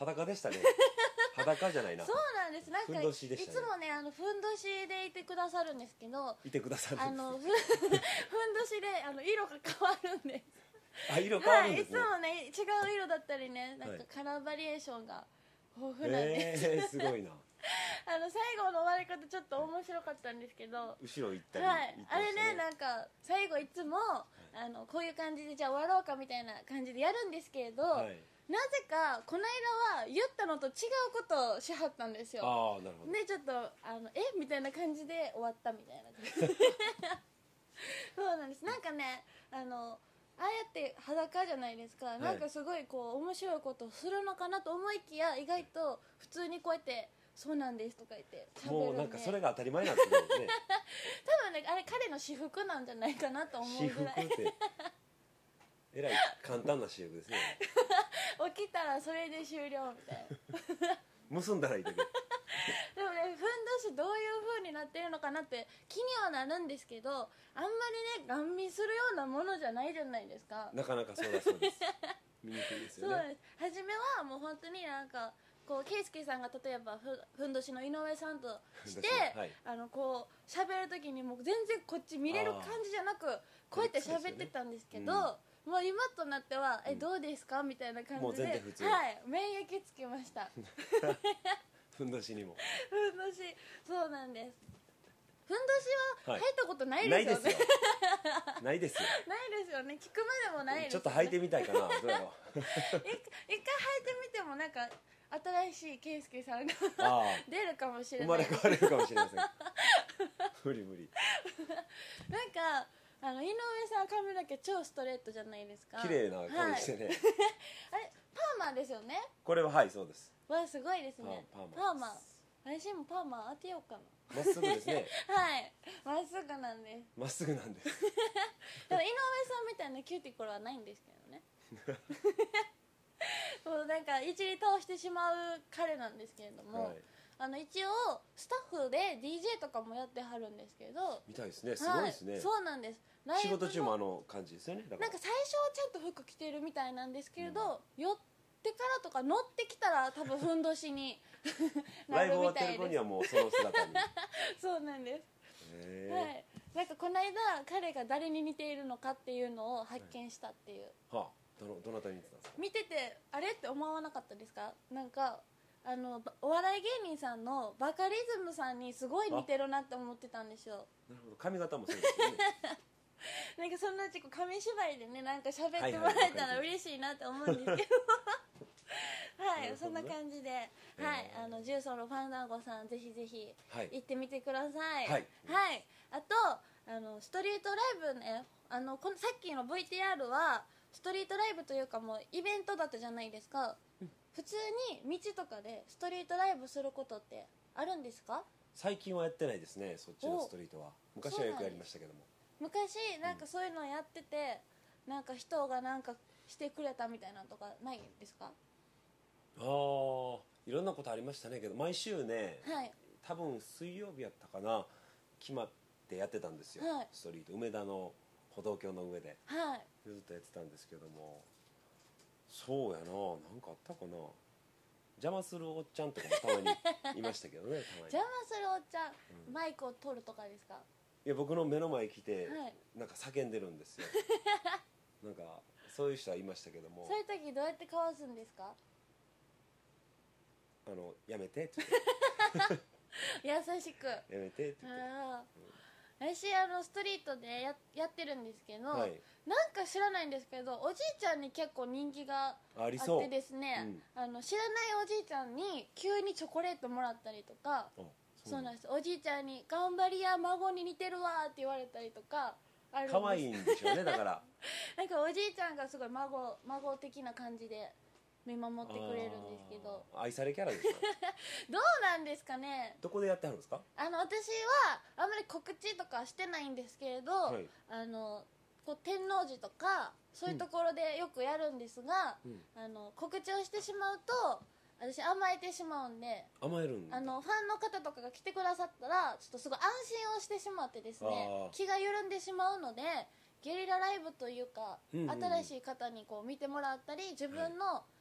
裸でしたね裸じゃないな。
そうなんです。なんか
ふんどしでしたね
いつもねあのふんどしでいてくださるんですけど、
いてくださるんです
あのふふんどしであの色が変わるんです。
あ、色変わ
はい、いつ
るんですね、
もね違う色だったりね、なんかカラーバリエーションが豊富なんで、
えー、すごいな
あの最後の終わり方ちょっと面白かったんですけど、
後ろ行ったり、
はい
行ってました
あれねなんか最後いつも、あのこういう感じでじゃあ終わろうかみたいな感じでやるんですけれど、
はい、
なぜかこの間は言ったのと違うことをしはったんですよ。
ああなるほど、
でちょっとあのえみたいな感じで終わったみたいな感じそうなんです。なんかねあのああやって裸じゃないですか、
い
なんかすごいこう面白いことをするのかなと思いきや意外と普通にこうやってそうなんですとか言って喋るんで、
もうなんかそれが当たり前になってるんですね
多分ねあれ彼の私服なんじゃないかなと思う
私服
ぐらい
ってえらい簡単な私服ですね
起きたらそれで終了みたいな
結んだらいいだけ
でもねふんどしどういう風になってるのかなって気にはなるんですけど、あんまりねガン見するようなものじゃないじゃないですか。
なかなかそうだそうです見にくいです
そう
よね。
です初めはもう本当になんかこう圭介さんが例えばふふんどしの井上さんとして、
はい、
あのこう喋る時にもう全然こっち見れる感じじゃなくこうやって喋ってたんですけど、
ね
もう今となっては、
うん
えどうですかみたいな感
もう
じで、
全然普通
はい免疫つきました
ふんどしにも
ふんどしそうなんです。ふんどしは
はい
履いたことない
ない
ですよね、
ですよないですよ
ないですよね聞くまでもないです
ちょ
よね
っと履いてみたいかなどうやろう
一回履いてみてもなんか新しい圭介さんが
ああ
出るかもしれ
生
ない
まれ変われるかもしれません無理無理
なんかあの井上さん髪の毛超ストレートじゃないですか。
綺麗な髪してね、
はい、あれパーマですよね。
これははいそうです。
わすごいですね。
パーマ
パーマ私もパーマ当てようか
まっすぐですね
なはいまっすぐなんです。
まっすぐなんです
でも井上さんみたいなキューティコルはないんですけどねもうなんか一理通してしまう彼なんですけれども、
はい、
あの一応スタッフで ディージェー とかもやってはるんですけど、
みたいですねすごいですね、
はい、そうなんです。
仕事中もあの感じですよね。だから
なんか最初はちゃんと服着てるみたいなんですけれど、うん、寄ってからとか乗ってきたら多分ふんどしに
ライブ終わってる子にはもうその姿に
そうなんです、
へー、
はい、なんかこの間彼が誰に似ているのかっていうのを発見したっていう、
はい、はあ、どのどなたに似てたんですか。
見ててあれって思わなかったですか。なんかあのお笑い芸人さんのバカリズムさんにすごい似てるなって思ってたんですよ。
なるほど、髪型もそうですね
なんかそんなうち紙芝居でねなんか喋ってもらえたら嬉しいなって思うんですけどはい、そんな感じで、はい、あの重曹のファンダンゴさんぜひぜひ行ってみてください。
はい、
はい、あとあのストリートライブね、あのこのさっきの ブイティーアール はストリートライブというかもうイベントだったじゃないですか。うん、普通に道とかでストリートライブすることってあるんですか。
最近はやってないですね、そっちのストリートは。昔はよくやりましたけども。
昔なんかそういうのやってて、うん、なんか人がなんかしてくれたみたいなのとかないですか。
ああ、いろんなことありましたねけど、毎週ね、はい、多分水曜日やったかな、決まってやってたんですよ、はい、ストリート梅田の歩道橋の上で、はい、ずっとやってたんですけども、そうやな、なんかあったかな、邪魔するおっちゃんとかもたまにいましたけどねたまに
邪魔するおっちゃん、うん、マイクを取るとかですか。
いや、僕の目の前来て、はい、なんか叫んでるんですよなんかそういう人はいましたけども、
そういう時どうやってかわすんですか。
あのやめてって
優しくや
めてって言って、
うん、私あのストリートで や, やってるんですけど、はい、なんか知らないんですけどおじいちゃんに結構人気があってですね、うん、あの知らないおじいちゃんに急にチョコレートもらったりとか、そうなんです、おじいちゃんに頑張りや孫に似てるわって言われたりとかあるんです。
可愛いんでしょうねだから
なんかおじいちゃんがすごい孫孫的な感じで見守ってくれるんですけど、
愛されキャラですか
どうなんですかね。
どこでやってはるんですか。
あの私はあんまり告知とかしてないんですけれど、はい、あのこう天王寺とかそういうところでよくやるんですが、うん、あの告知をしてしまうと私甘えてしまうんで、
甘えるんだ。
あのファンの方とかが来てくださったらちょっとすごい安心をしてしまってですね、気が緩んでしまうのでゲリラライブというか、うんうんうん、新しい方にこう見てもらったり自分の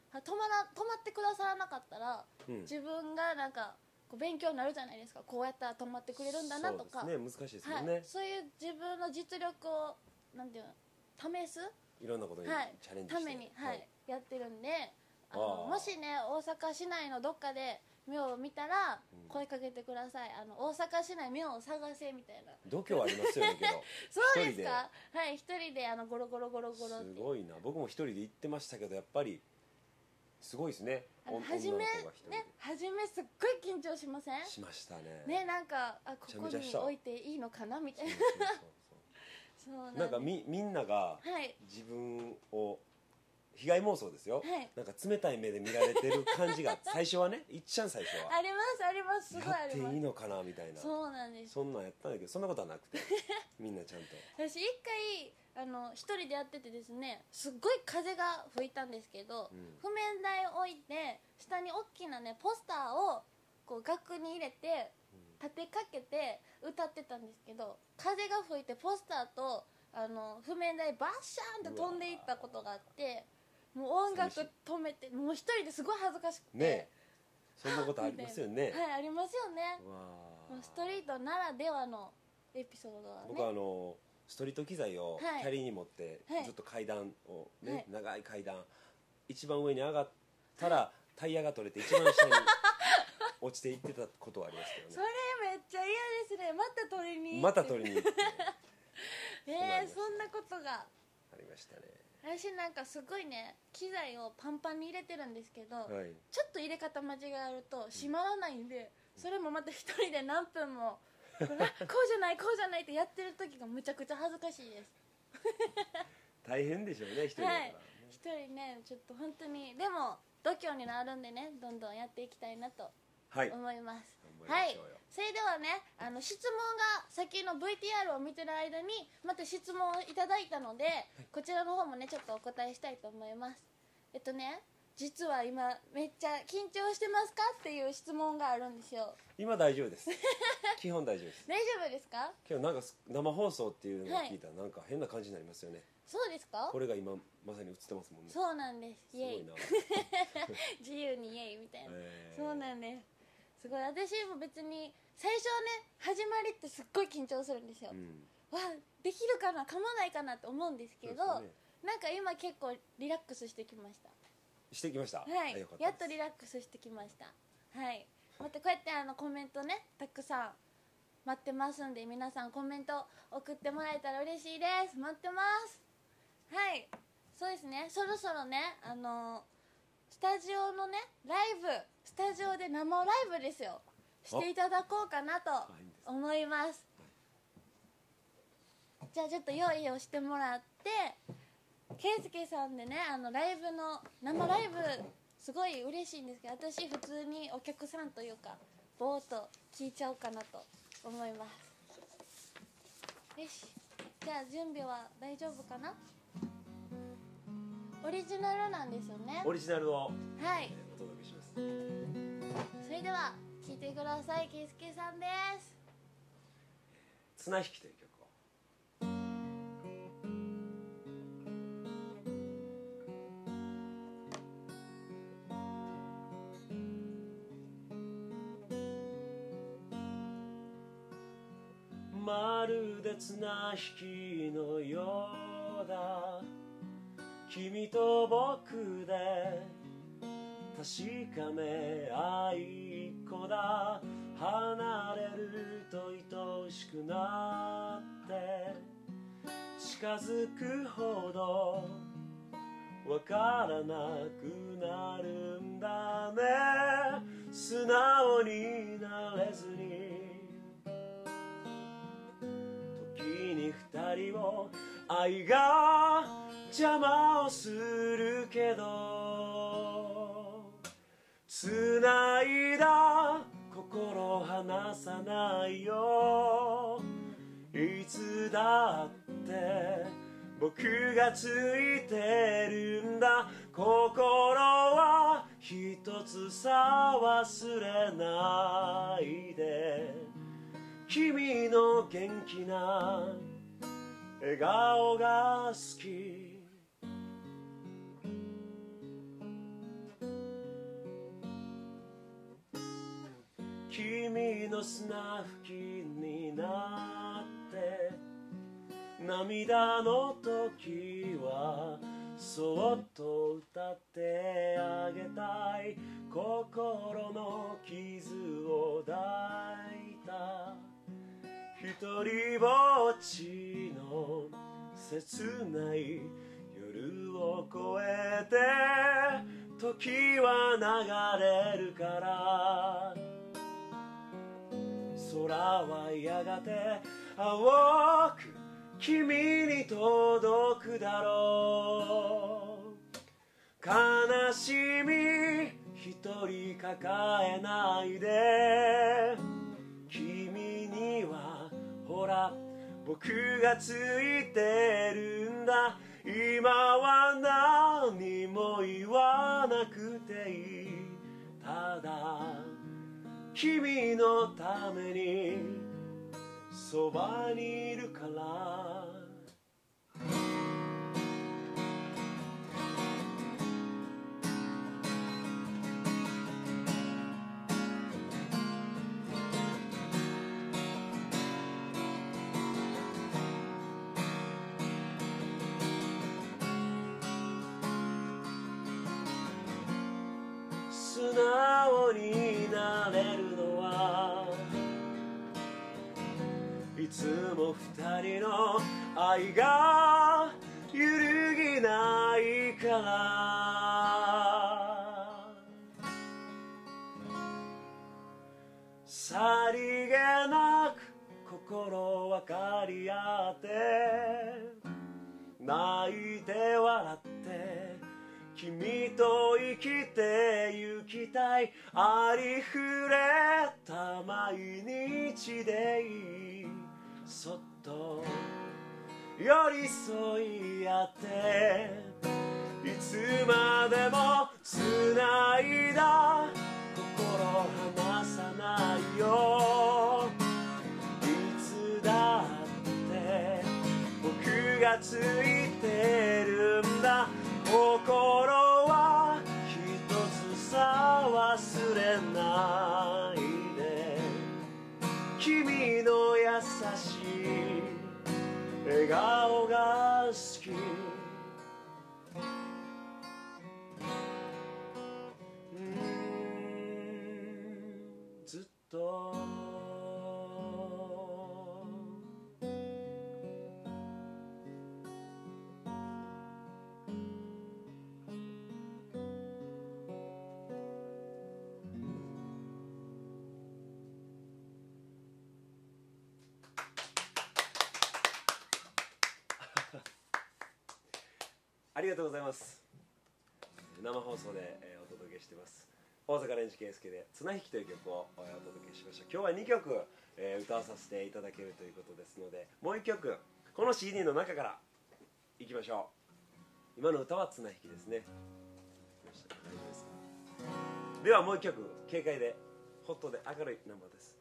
止まら止まってくださらなかったら、
うん、
自分がなんかこう勉強になるじゃないですか。こうやったら止まってくれるんだなとか。
そうですね、難しいですよね、はい、
そういう自分の実力をなんていうの試す
いろんなことにチャレンジして、
ために、はいはい、やってるんで、あのもしね大阪市内のどっかで妙を見たら声かけてください、うん、あの大阪市内妙を探せみたいな
度胸ありますよねけど
そうですか。はい一人であのゴロゴロゴロゴロって
すごいな。僕も一人で行ってましたけどやっぱりすごいですね。
初めね初めすっごい緊張しません？
しましたね。
ねなんかあここに置いていいのかなみたいな。
そうなんかみみんなが自分を被害妄想ですよ、はい、なんか冷たい目で見られてる感じが最初はねいっちゃん最初は
ありますありますすごいあります。
やっていいのかなみたいな。
そうなんです。
そんなんやったんだけどそんなことはなくてみんなちゃんと
私一回あの一人でやっててですねすっごい風が吹いたんですけど、うん、譜面台を置いて下に大きなねポスターをこう額に入れて立てかけて歌ってたんですけど、風が吹いてポスターとあの譜面台バッシャーンと飛んでいったことがあって、もう音楽止めてもう一人ですごい恥ずかしくて
ね。そんなことありますよね
はいありますよね。もうストリートならではのエピソードはね。
僕はあのストリート機材をキャリーに持ってずっと階段をね、はい、長い階段一番上に上がったらタイヤが取れて一番下に落ちていってたことはありますけどね。
それめっちゃ嫌ですね。また取りに
また取りに行って
えー、そんなことが
ありましたね。
私なんかすごいね機材をパンパンに入れてるんですけど、はい、ちょっと入れ方間違えると閉まらないんで、うん、それもまた一人で何分もこうじゃないこうじゃないってやってる時がむちゃくちゃ恥ずかしいです
大変でしょうね一人だからね、
一人ねちょっと本当にでも度胸になるんでねどんどんやっていきたいなと思います。はい、はい、それではねあの質問が先の ブイティーアール を見てる間にまた質問をいただいたので、はい、こちらの方もねちょっとお答えしたいと思います。えっとね実は今めっちゃ緊張してますかっていう質問があるんですよ。
今大丈夫です基本大丈夫です。
大丈夫ですか？
今日なんか生放送っていうのを聞いたら、はい、なんか変な感じになりますよね。
そうですか？
これが今まさに映ってますもんね。
そうなんです。イエイ
すごいな
自由にイエイみたいな、えー、そうなんです。すごい私も別に最初はね始まりってすっごい緊張するんですよ、うん、わできるかな噛まないかなって思うんですけど、ね、なんか今結構リラックスしてきました。
してきました。
はい、やっとリラックスしてきました。はい、またこうやってあのコメントねたくさん待ってますんで皆さんコメント送ってもらえたら嬉しいです。待ってます。はい、そうですねそろそろねあのスタジオのねライブスタジオで生ライブですよしていただこうかなと思います。じゃあちょっと用意をしてもらって圭介さんでねあのライブの生ライブすごい嬉しいんですけど私普通にお客さんというかぼーっと聞いちゃおうかなと思います。よしじゃあ準備は大丈夫かな。オリジナルなんですよね。
オリジナルを
はい、
お届けします。
それでは聴いてください。圭介さんです。
綱引きという曲を。まるで綱引きのようだ君と僕で確かめ合いっこだ離れると愛しくなって近づくほどわからなくなるんだね素直になれずに時に二人を愛が邪魔をするけど繋いだ心離さないよいつだって僕がついてるんだ心は一つさ忘れないで君の元気な笑顔が好きの砂吹きになって涙の時はそっと歌ってあげたい心の傷を抱いた一人ぼっちの切ない夜を越えて時は流れるから空はやがて青く君に届くだろう悲しみ一人抱えないで君にはほら僕がついてるんだ今は何も言わなくていいただ君のためにそばにいるから素直になれるのはいつも二人の愛が揺るぎないからさりげなく心分かり合って泣いて笑って君と生きてゆきたいありふれた毎日でいいそっと寄り添い合っていつまでもつないだ心離さないよいつだって僕がついてるんだ心は一つさ忘れないで君の優しい笑顔が好きうんずっとありがとうございます。生放送で、えー、お届けしています大阪レンジ圭介で綱引きという曲を、えー、お届けしました。今日はにきょく、えー、歌わさせていただけるということですのでもういっきょくこの シーディー の中からいきましょう。今の歌は綱引きですね。大丈夫ですか。ではもういっきょく軽快でホットで明るいナンバーです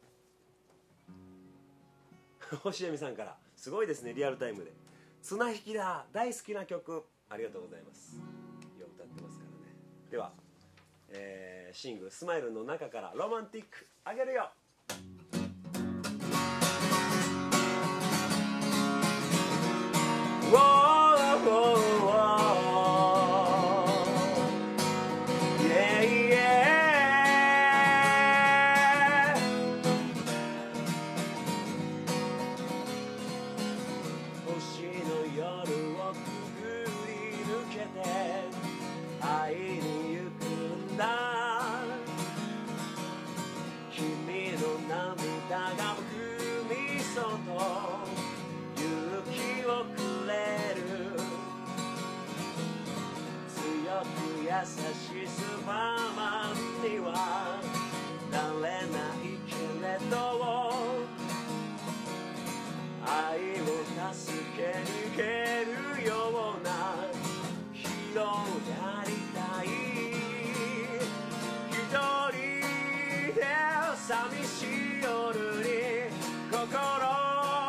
星読さんからすごいですねリアルタイムで綱引きだ大好きな曲ありがとうございます。よく歌ってますからね。では、えー、シングルスマイルの中からロマンティックあげるよ。ウォーウォーウォーイェイイェイ星の夜をくぐり抜けて会いに行くんだ君の涙が僕にそっと勇気をくれる強く優しいスーパーマンにはなれないけれど愛を助けに行けるようなヒーローでありたい一人で寂しい夜に心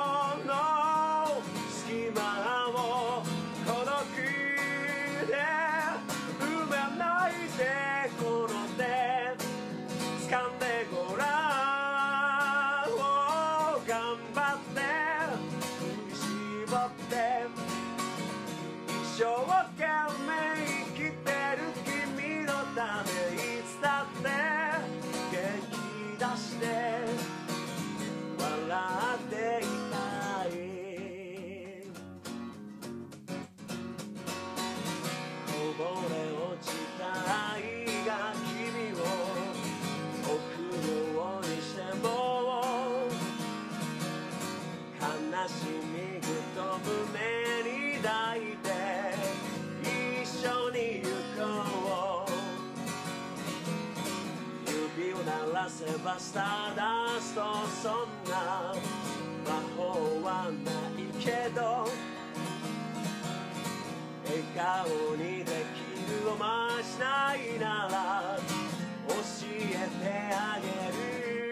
した出すとそんな魔法はないけど笑顔にできるおまじないなら教えてあげる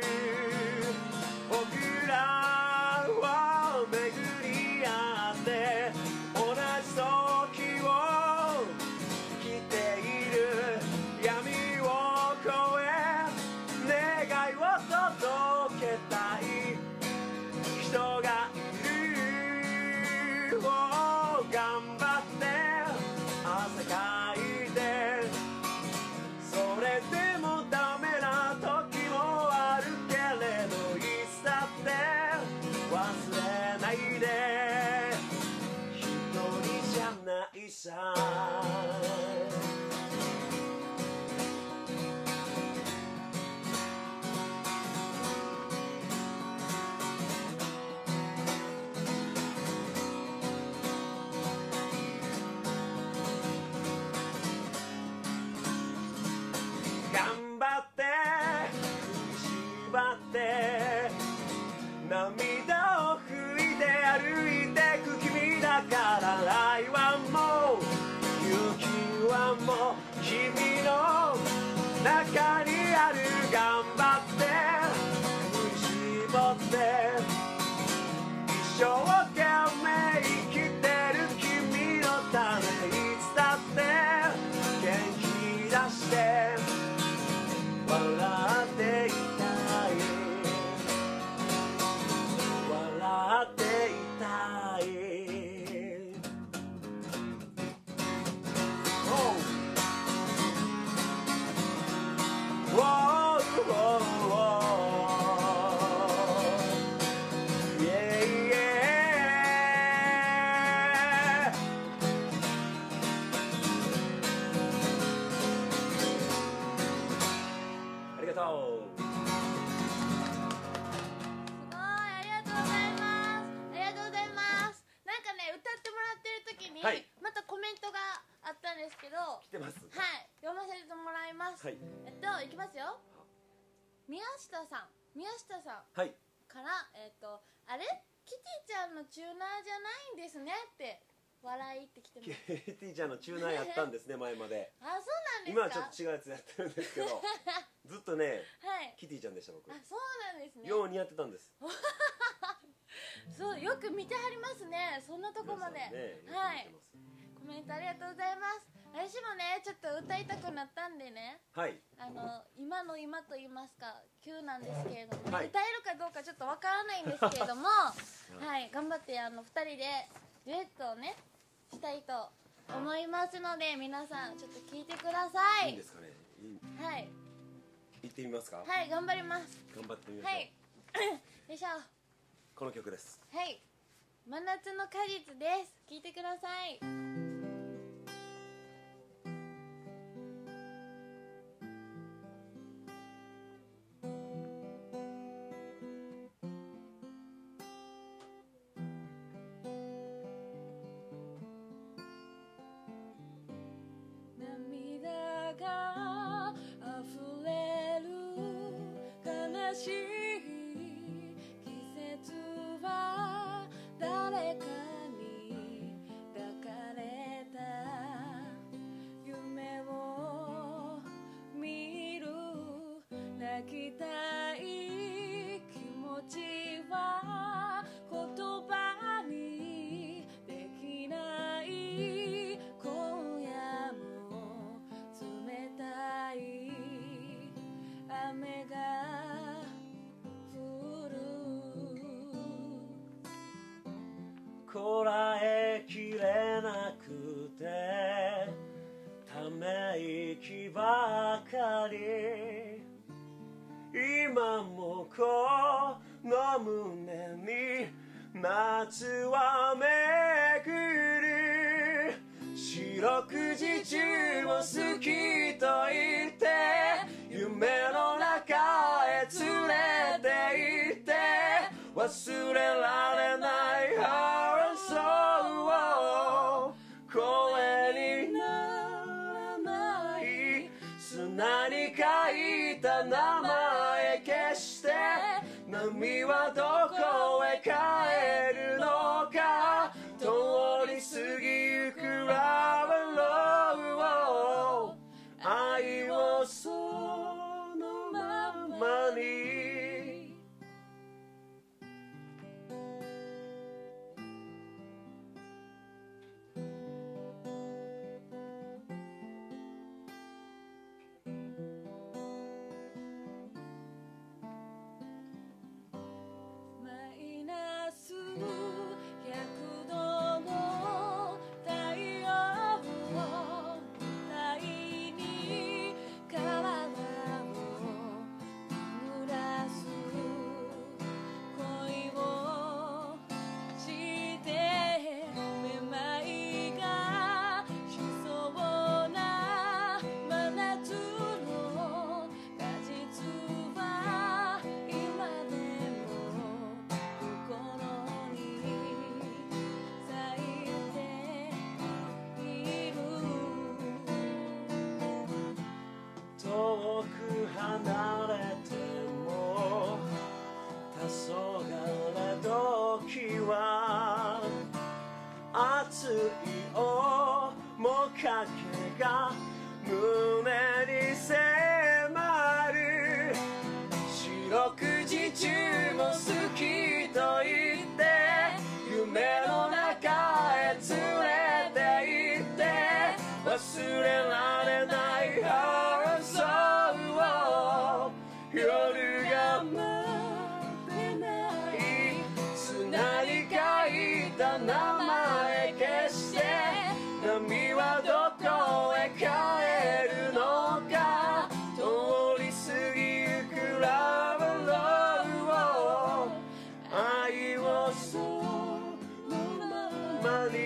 僕らを巡り合って同じ時を生きている闇を越え願いを届けたい人がいる頑張って汗かいてそれでもダメな時もあるけれどいつだって忘れないで一人じゃないさ頑張って振り縛って涙を拭いて歩いてく君だから愛はもう勇気はもう君の中にある頑張って振り絞って一生懸命生きてる君のためいつだって元気出して笑っていたい笑っていたい Oh Whoa Whoa Whoa Yeah Yeah ありがとう
すごいありがとうございますありがとうございますなんかね歌ってもらってる時に、
はい、
またコメントがあったんですけど
来てます。
はい読ませてもらいます、はい、えっといきますよ宮下さん宮下さんから、はい、えっとあれキティちゃんのチューナーじゃないんですねって笑いってきてます
キティちゃんのチューナーやったんですね前まで
あそうなんですか
今はちょっと違うやつやってるんですけどずっとね、
はい、
キティちゃんでした僕
あそうなんですね
よう似合ってたんです
そうよく見てはりますねそんなとこまで、ね、はいコメントありがとうございます私もねちょっと歌いたくなったんでねはいあの今の今と言いますか急なんですけれども、はい、歌えるかどうかちょっとわからないんですけれどもはい頑張ってあのふたりでデュエットをねしたいと思いますので皆さんちょっと聞いてくださいいいんですかねいいはい行ってみますかはい頑張ります頑張ってみましょう、はい、よいしょこの曲ですはい真夏の果実です聞いてくださいこらえきれなくてため息ばかり今もこの胸に夏はめぐる四六時中も好きと言って夢の中へ連れて行って忘れられないそう声にならない砂に書いた名前消し
波はどこへ帰るのか通り過ぎゆくラブローを愛をそのままに離れても黄昏時は熱い面影が胸に迫る四六時中も好きと言って夢の中へ連れて行って忘れられない夜が待ってない砂に書いた名前消して波はどこへ帰るのか通り過ぎゆくラブローを愛をそのままに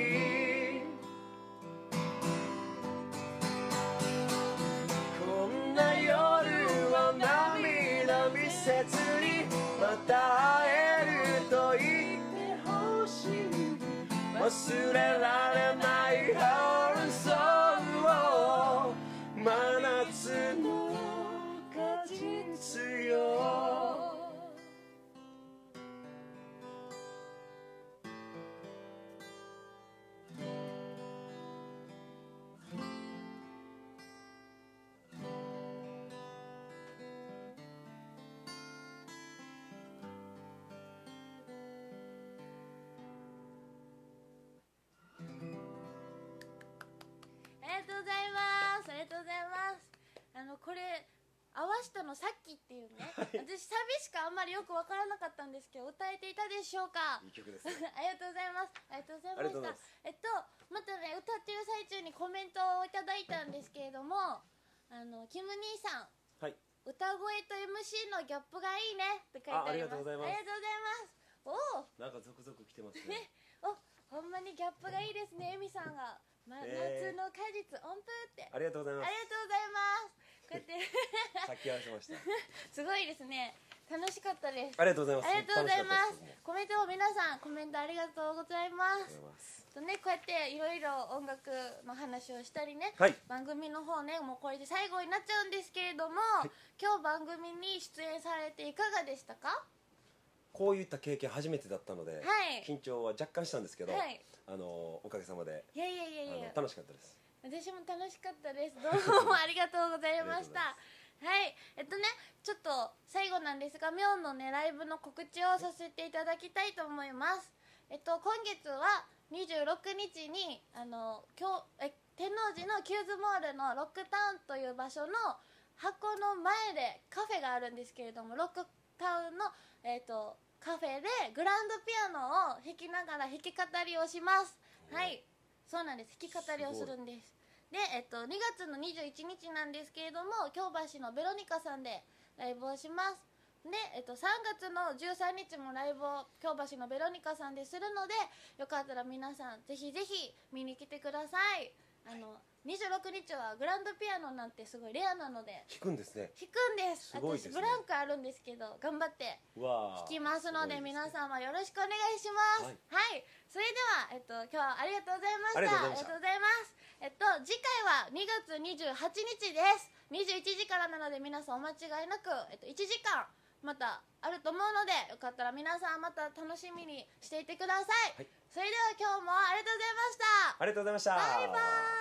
こんな夜は季節にまた会えると言ってほしい忘れられないハーソーを真夏の果実よ
ありがとうございます。ありがとうございます。あのこれ合わしたのさっきっていうね、はい、私サビしかあんまりよくわからなかったんですけど歌えていたでしょうか。
いい曲ですね
ありがとうございます。ありがとうございました。えっとまたね歌ってる最中にコメントをいただいたんですけれども、あのキム兄さん、
はい、
歌声と エムシー のギャップがいいねって書いてあります。ありがとうございます。ありがとうございます。おお、
なんか続々来てますね。
お、ほんまにギャップがいいですね。エミさんが、ま、
えー、
夏の果実音符って
ありがとうございます。
ありがとうございます。こうやって
先合わせました
すごいですね。楽しかったです。
ありがとうございます。
ありがとうございます。コメントを皆さんコメントありがとうございます。とね、こうやっていろいろ音楽の話をしたりね、はい、番組の方ねもうこれで最後になっちゃうんですけれども、はい、今日番組に出演されていかがでしたか？
こういった経験初めてだったので、はい、緊張は若干したんですけど、はい、あのおかげさまで
いやいやいやいや
楽しかったです。
私も楽しかったです。どうもありがとうございました。はい、えっとねちょっと最後なんですがミョンのねライブの告知をさせていただきたいと思います。えっと今月はにじゅうろくにちにあの今日え天王寺のキューズモールのロックタウンという場所の箱の前でカフェがあるんですけれども、ロックタウンのえっとカフェでグランドピアノを弾きながら弾き語りをします。はい、そうなんです。弾き語りをするんです。で、えっと、にがつのにじゅういちにちなんですけれども、京橋のベロニカさんでライブをします。で、えっと、さんがつのじゅうさんにちもライブを京橋のベロニカさんでするので、よかったら皆さんぜひぜひ見に来てください。あのにじゅうろくにちはグランドピアノなんてすごいレアなので
弾くんですね。
弾くんです。
すごいですね。
私ブランクあるんですけど頑張って弾きますので、皆さんはよろしくお願いします。はい、はい、それでは、えっと、今日はありがとうございました。ありがとうございます。えっと、次回はにがつにじゅうはちにちです。にじゅういちじからなので皆さんお間違いなく、えっと、いちじかんまたあると思うので、よかったら皆さんまた楽しみにしていてください、はい、それでは今日もありがとうございました。
ありがとうございました。
バイバーイ。